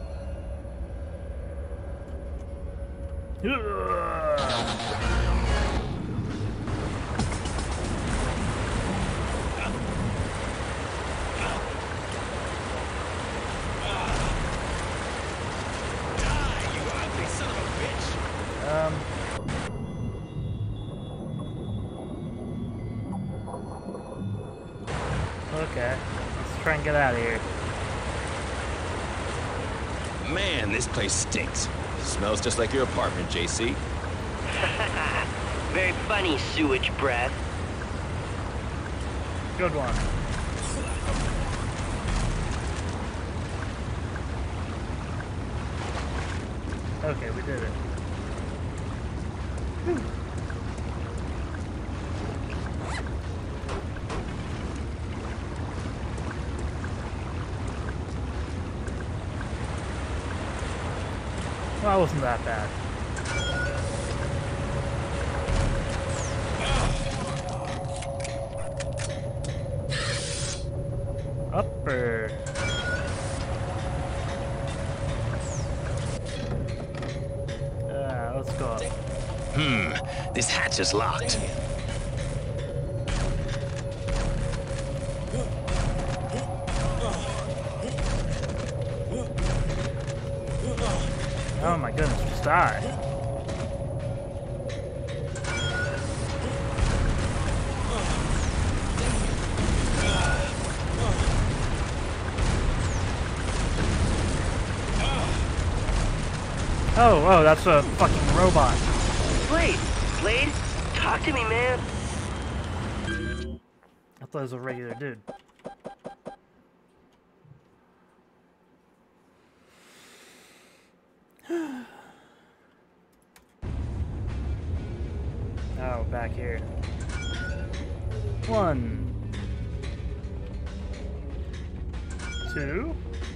Okay, let's try and get out of here. Man, this place stinks. Smells just like your apartment, JC. Very funny, sewage breath. Good one. Okay, we did it. Whew. Well, that wasn't that bad. Upper. Let's go up. This hatch is locked. Oh my goodness, just die. Oh, that's a fucking robot. Blade, talk to me, man. I thought it was a regular dude. Oh, back here. 1, 2,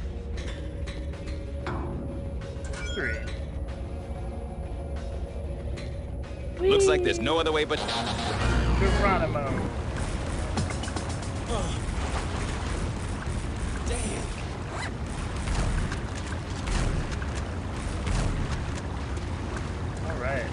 3. Looks like there's no other way but... Geronimo. All right.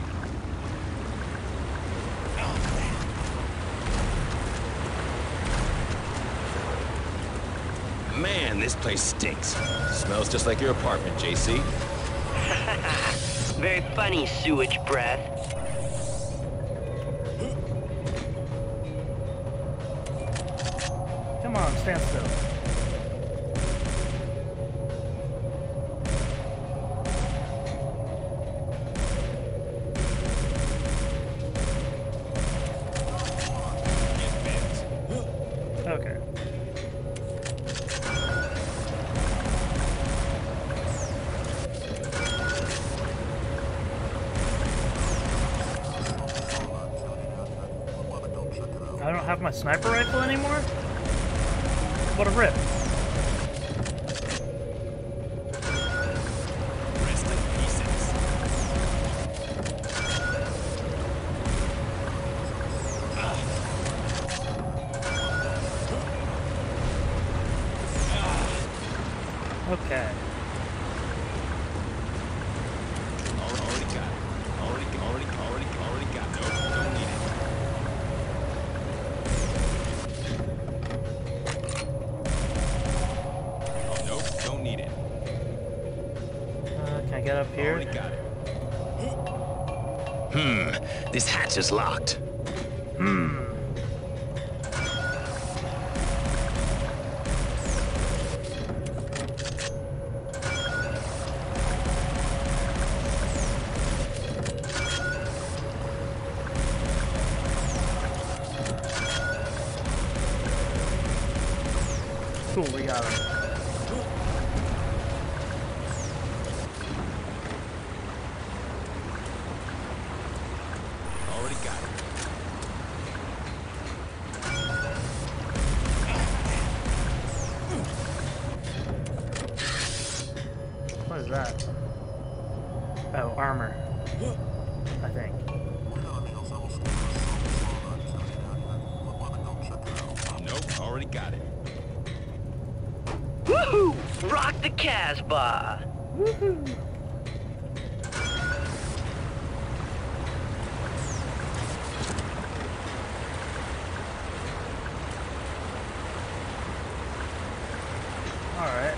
Man, this place stinks. Smells just like your apartment, JC. Very funny, sewage breath. Come on, stand still. Okay. I don't have my sniper rifle anymore? What a rip. Rest in pieces. Okay. Already got it. Already got it. Nope, don't need it. Don't need it. Can I get up here? Already got it. This hatch is locked. Cool, we got him. Already got it. What is that? Oh, armor. I think. Nope, already got it. Woohoo! Rock the Casbah! Woohoo! Alright.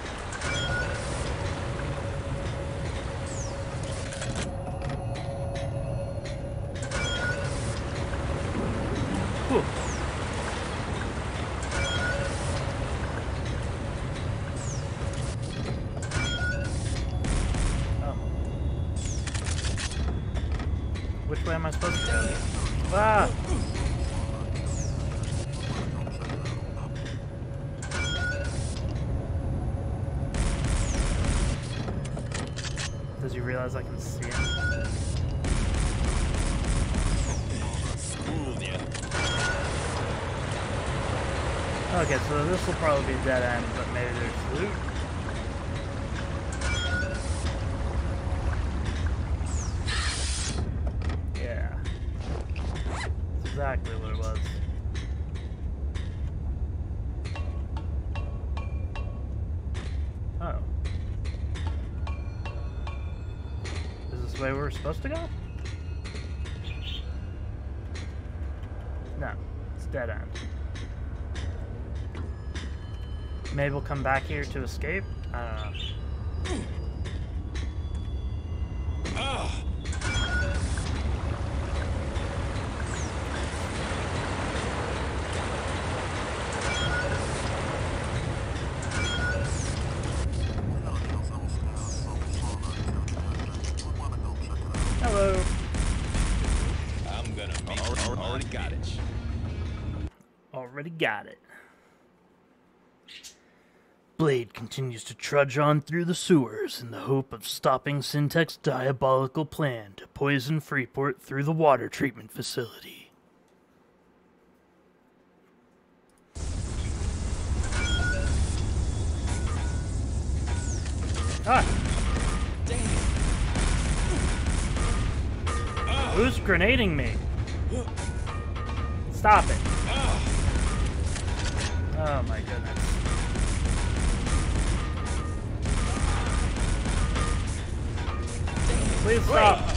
Whew. Oh. Which way am I supposed to go? Ah! Does he realize I can see him? Fooled ya. Okay, so this will probably be dead end, but maybe there's loot. Yeah. That's exactly what it was. Oh. Is this the way we're supposed to go? No, it's dead end. Maybe we'll come back here to escape? I don't know. Hello. I'm gonna meet already got it. Already got it. Blade continues to trudge on through the sewers in the hope of stopping SiN's diabolical plan to poison Freeport through the water treatment facility. Ah! Who's grenading me? Stop it. Oh my goodness. Please stop.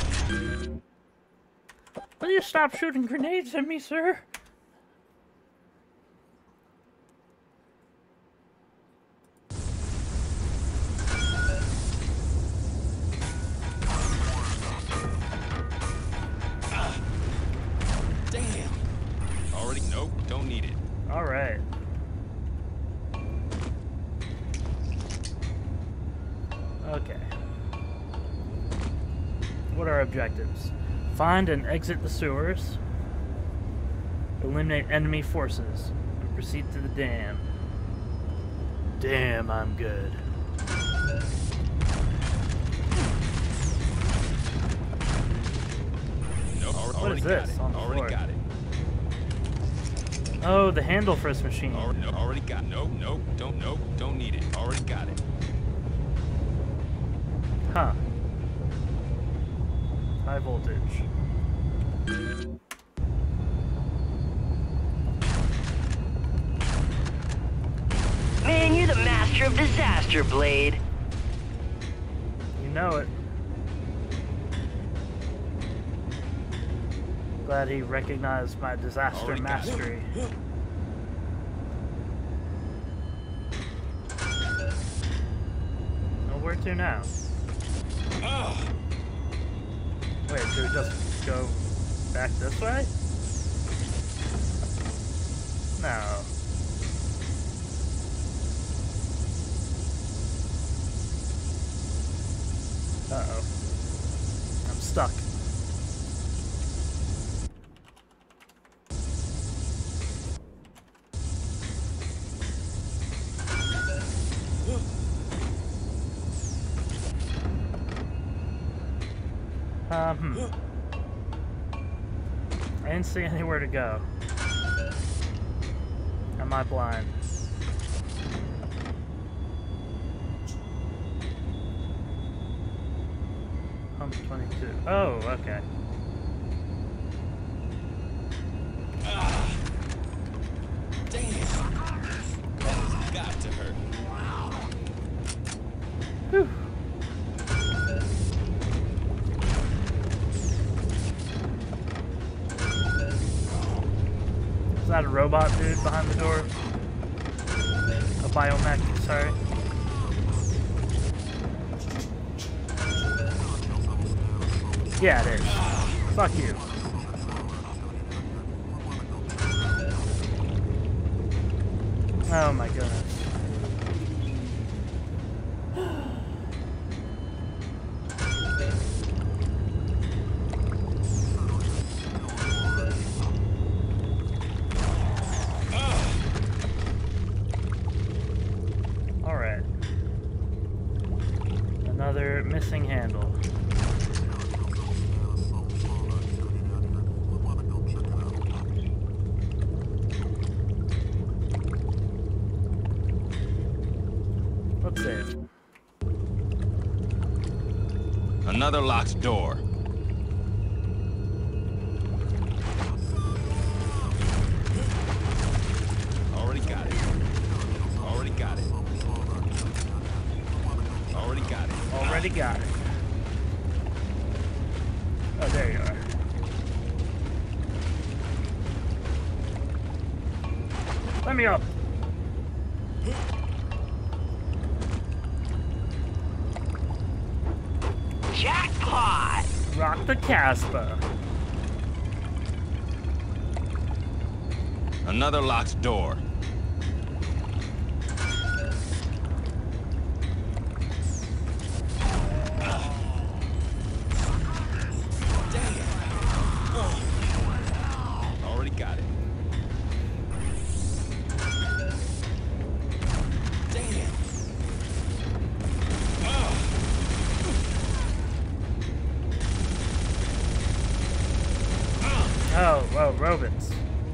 Will you stop shooting grenades at me, sir? Damn. Already, nope, don't need it. Alright. Okay. What are our objectives? Find and exit the sewers. Eliminate enemy forces. And proceed to the dam. Damn, I'm good. Nope, What is this on the already floor? got it. Oh, the handle for this machine. Already got it. Nope, don't need it. Already got it. Huh. High voltage. Man, you're the master of disaster, Blade. You know it. Glad he recognized my disaster Already got it. mastery. Well, where to now? Wait, do we just go back this way? No. Uh-oh. I'm stuck. I didn't see anywhere to go. Am I blind? Pump 22. Oh, okay. Damn. That has got to hurt. Whew. Is that a robot dude behind the door? A biomech, sorry. Yeah, it is. Fuck you. Oh my goodness. Alright. Another missing handle. Let's save. Another locked door. Already got it. Already got it. Already got it. Already got it. Oh, there you are. Let me up. Jackpot! Rock the Casbah. Another locked door. Already got it. Damn. Oh, robots.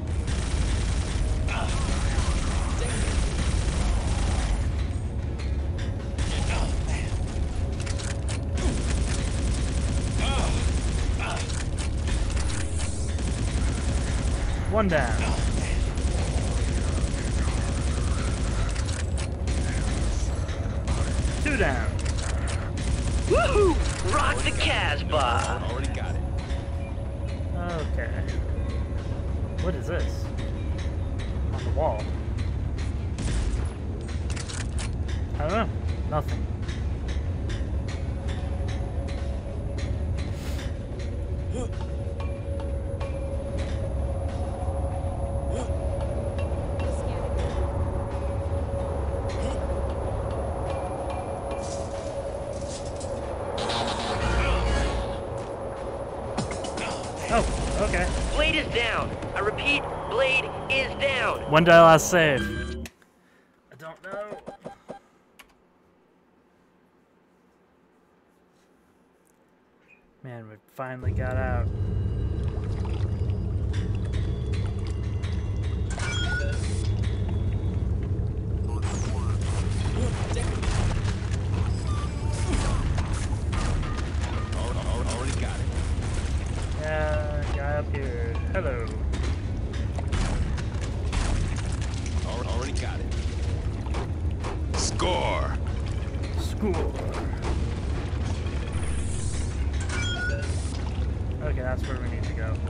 One down. Two down. Woohoo! Rock the Casbah! Already got it. Okay. What is this? On the wall. I don't know. Nothing. Oh, okay. Blade is down. I repeat, blade is down. When did I last save? I don't know. Man, we finally got out. Already got it. Yeah, guy up here. Hello. Already got it. Score. School. Okay, that's where we need to go.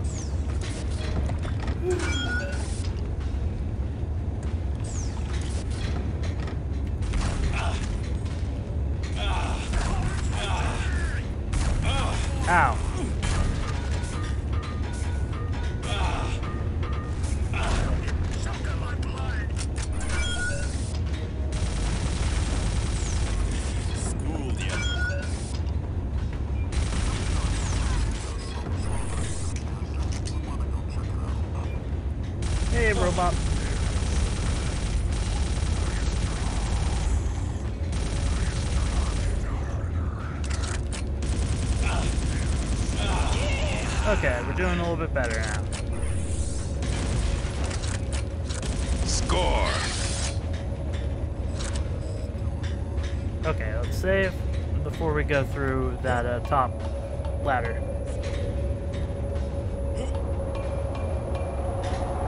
Ow. Hey, robot. Okay, we're doing a little bit better now. Score. Okay, let's save before we go through that top ladder.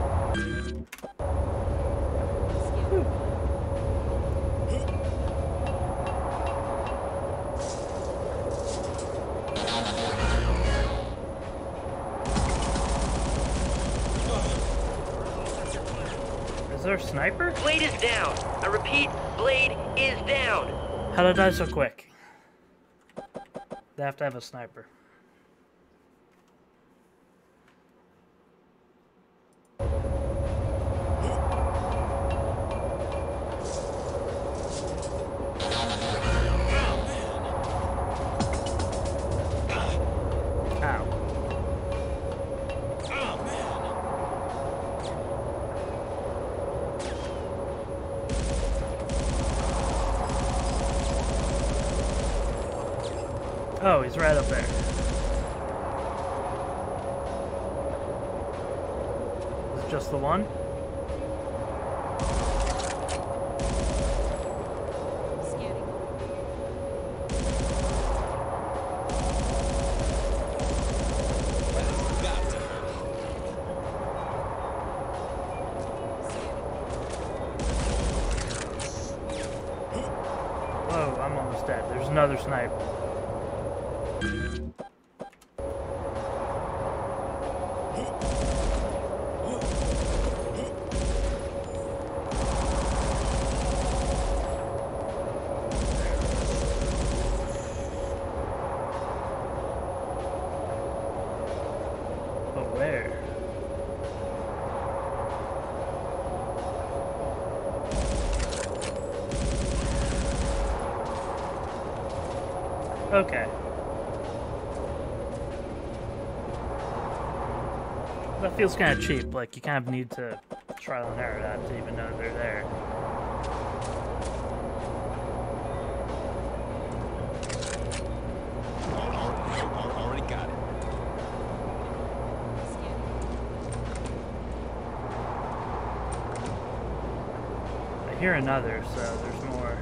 there a sniper? Blade is down. I repeat, Blade is down. How did I die so quick? They have to have a sniper. Oh, he's right up there. Is it just the one? Whoa, I'm almost dead. There's another sniper. But where? Okay. That feels kind of cheap, like you kind of need to trial and error that to even know they're there. Already got it. I hear another, so there's more.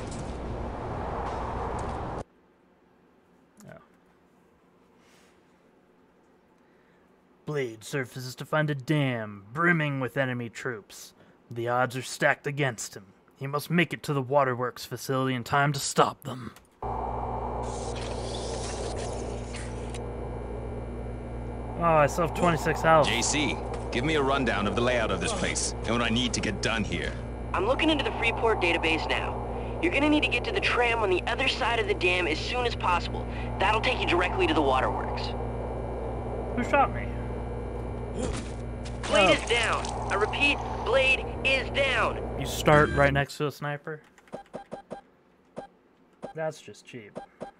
Blade surfaces to find a dam brimming with enemy troops. The odds are stacked against him. He must make it to the waterworks facility in time to stop them. Oh, I still have 26 health. JC, give me a rundown of the layout of this place and what I need to get done here. I'm looking into the Freeport database now. You're gonna need to get to the tram on the other side of the dam as soon as possible. That'll take you directly to the waterworks. Who shot me? Blade is down. I repeat, Blade is down. You start right next to a sniper? That's just cheap.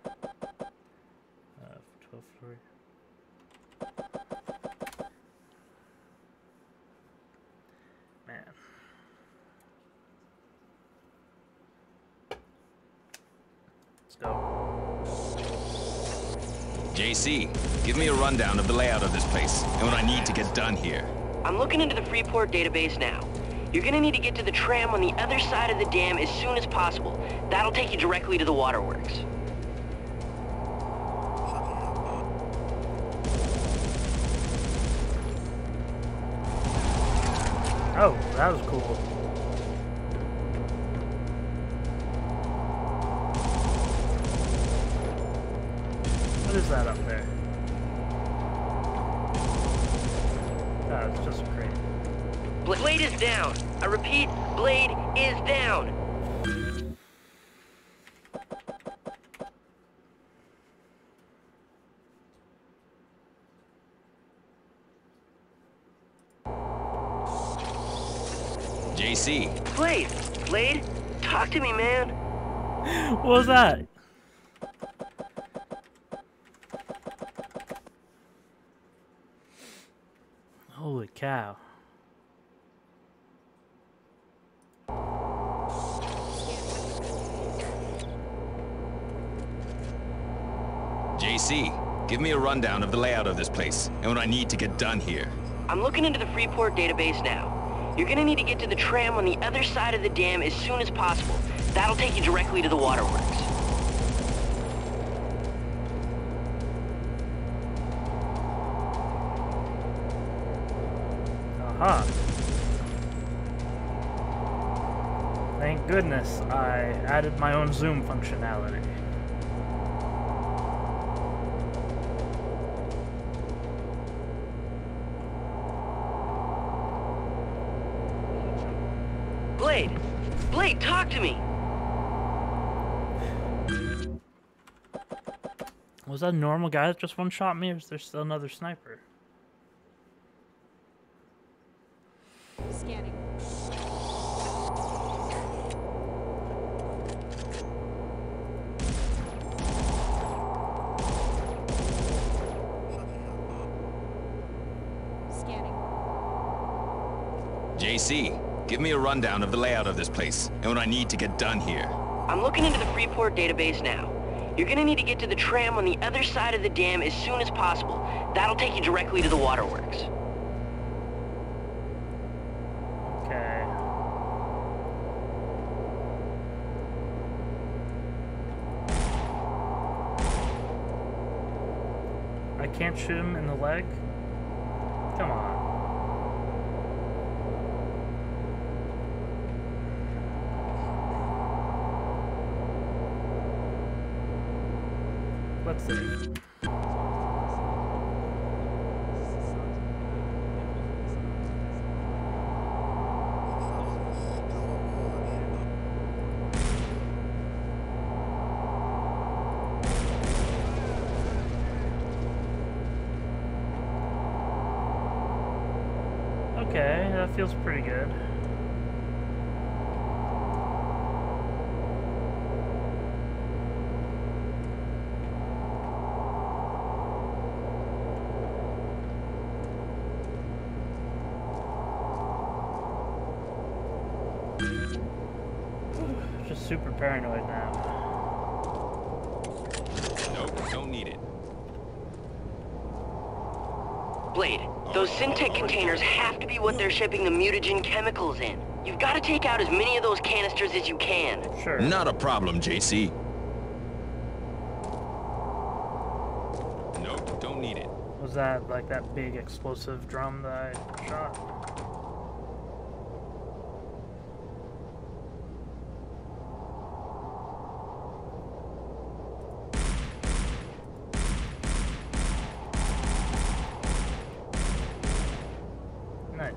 12 story. Man. Let's go. JC, give me a rundown of the layout of this place and what I need to get done here. I'm looking into the Freeport database now. You're gonna need to get to the tram on the other side of the dam as soon as possible. That'll take you directly to the waterworks. Oh, that was cool. What is that up there? Oh, it's just a crate. Blade is down. I repeat, Blade is down. JC. Blade, talk to me, man. What was that? Holy cow. JC, give me a rundown of the layout of this place and what I need to get done here. I'm looking into the Freeport database now. You're gonna need to get to the tram on the other side of the dam as soon as possible. That'll take you directly to the waterworks. Aha. Thank goodness I added my own zoom functionality. Blade! Blade, talk to me! Was that a normal guy that just one-shot me, or is there still another sniper? Scanning. Scanning. JC, give me a rundown of the layout of this place and what I need to get done here. I'm looking into the Freeport database now. You're gonna need to get to the tram on the other side of the dam as soon as possible. That'll take you directly to the waterworks. Okay. I can't shoot him in the leg? Come on. Let's see. Okay, that feels pretty good. Just super paranoid now. Nope, don't need it. Blade, those SiN containers have to be what they're shipping the mutagen chemicals in. You've got to take out as many of those canisters as you can. Sure. Not a problem, JC. Nope, don't need it. Was that like that big explosive drum that I shot? Nice.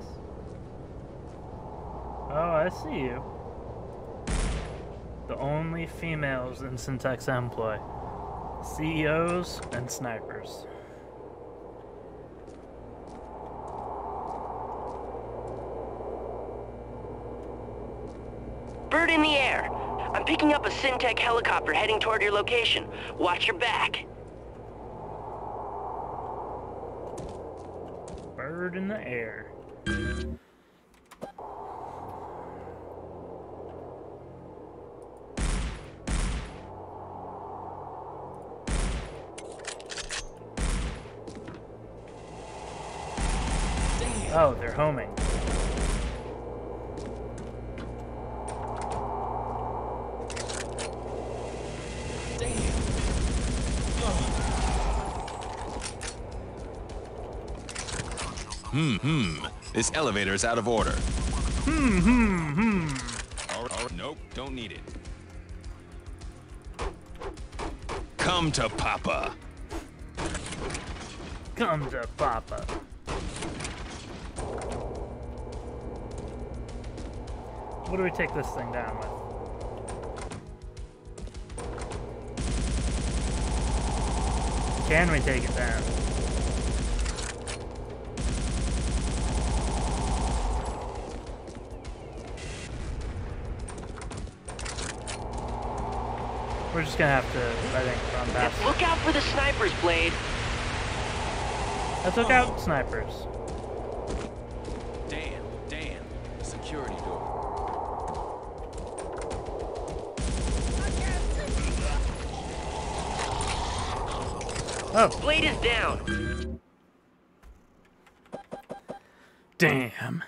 Oh, I see you. The only females in Syntax employ. CEOs and snipers. Bird in the air. I'm picking up a SiN helicopter heading toward your location. Watch your back. Bird in the air. Oh, they're homing. This elevator is out of order. Nope, don't need it. Come to Papa. Come to Papa. What do we take this thing down with? Can we take it down? We're just gonna have to, I think, run past. Look out for the snipers, Blade. I took out snipers. Damn. Security door. Oh. Blade is down. Damn.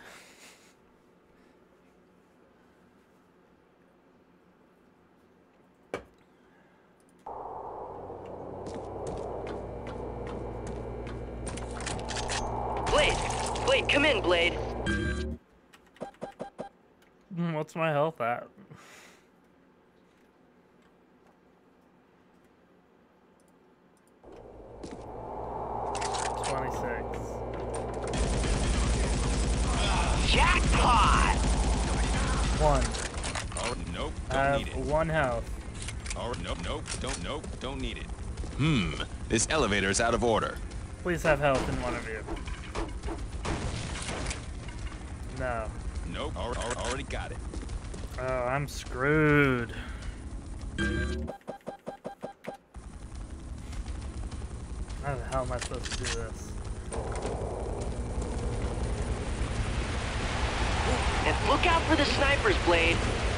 Blade, come in, Blade. What's my health at? Jackpot! One. Oh, nope, I don't have need it. 1 health. Oh, nope, don't need it. This elevator's out of order. Please have health in one of you. No. Nope, already got it. Oh, I'm screwed. How the hell am I supposed to do this? And look out for the sniper's blade.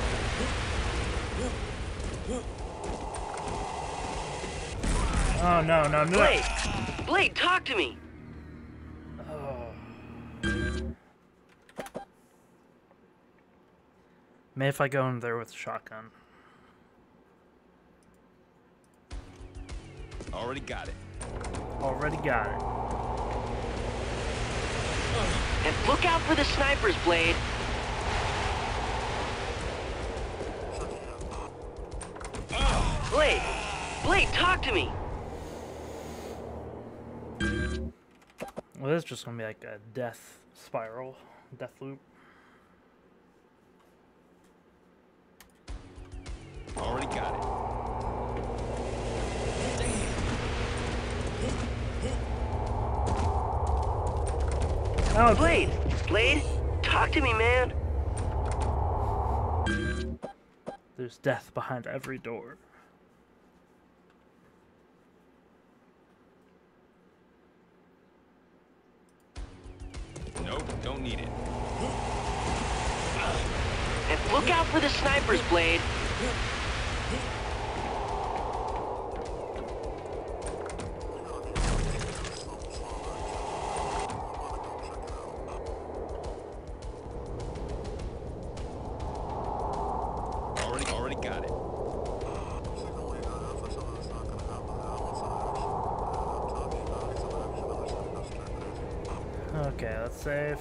Oh, no, no, no. Blade! Blade, talk to me! Maybe if I go in there with a shotgun. Already got it. Already got it. And look out for the sniper's blade. Blade! Blade, talk to me! Well, this is just gonna be like a death spiral, death loop. Already got it. Oh, Blade! Blade, talk to me, man! there's death behind every door. Nope, don't need it. And look out for the sniper's blade. Already got it. Okay, let's save.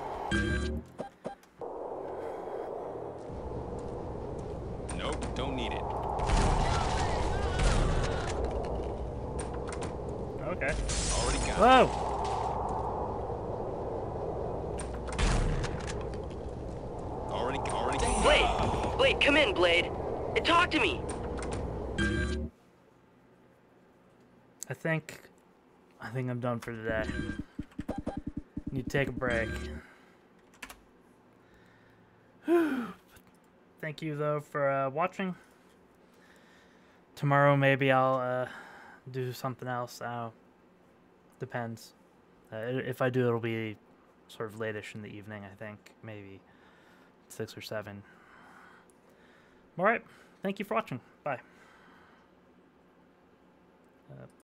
Nope, don't need it. Okay. Already got it. Whoa! Already. Blade! Blade, come in, Blade. And talk to me! I think I'm done for today. Need to take a break. Thank you though for watching. Tomorrow maybe I'll do something else. Depends. If I do, it'll be sort of late-ish in the evening. I think maybe 6 or 7. All right. Thank you for watching. Bye.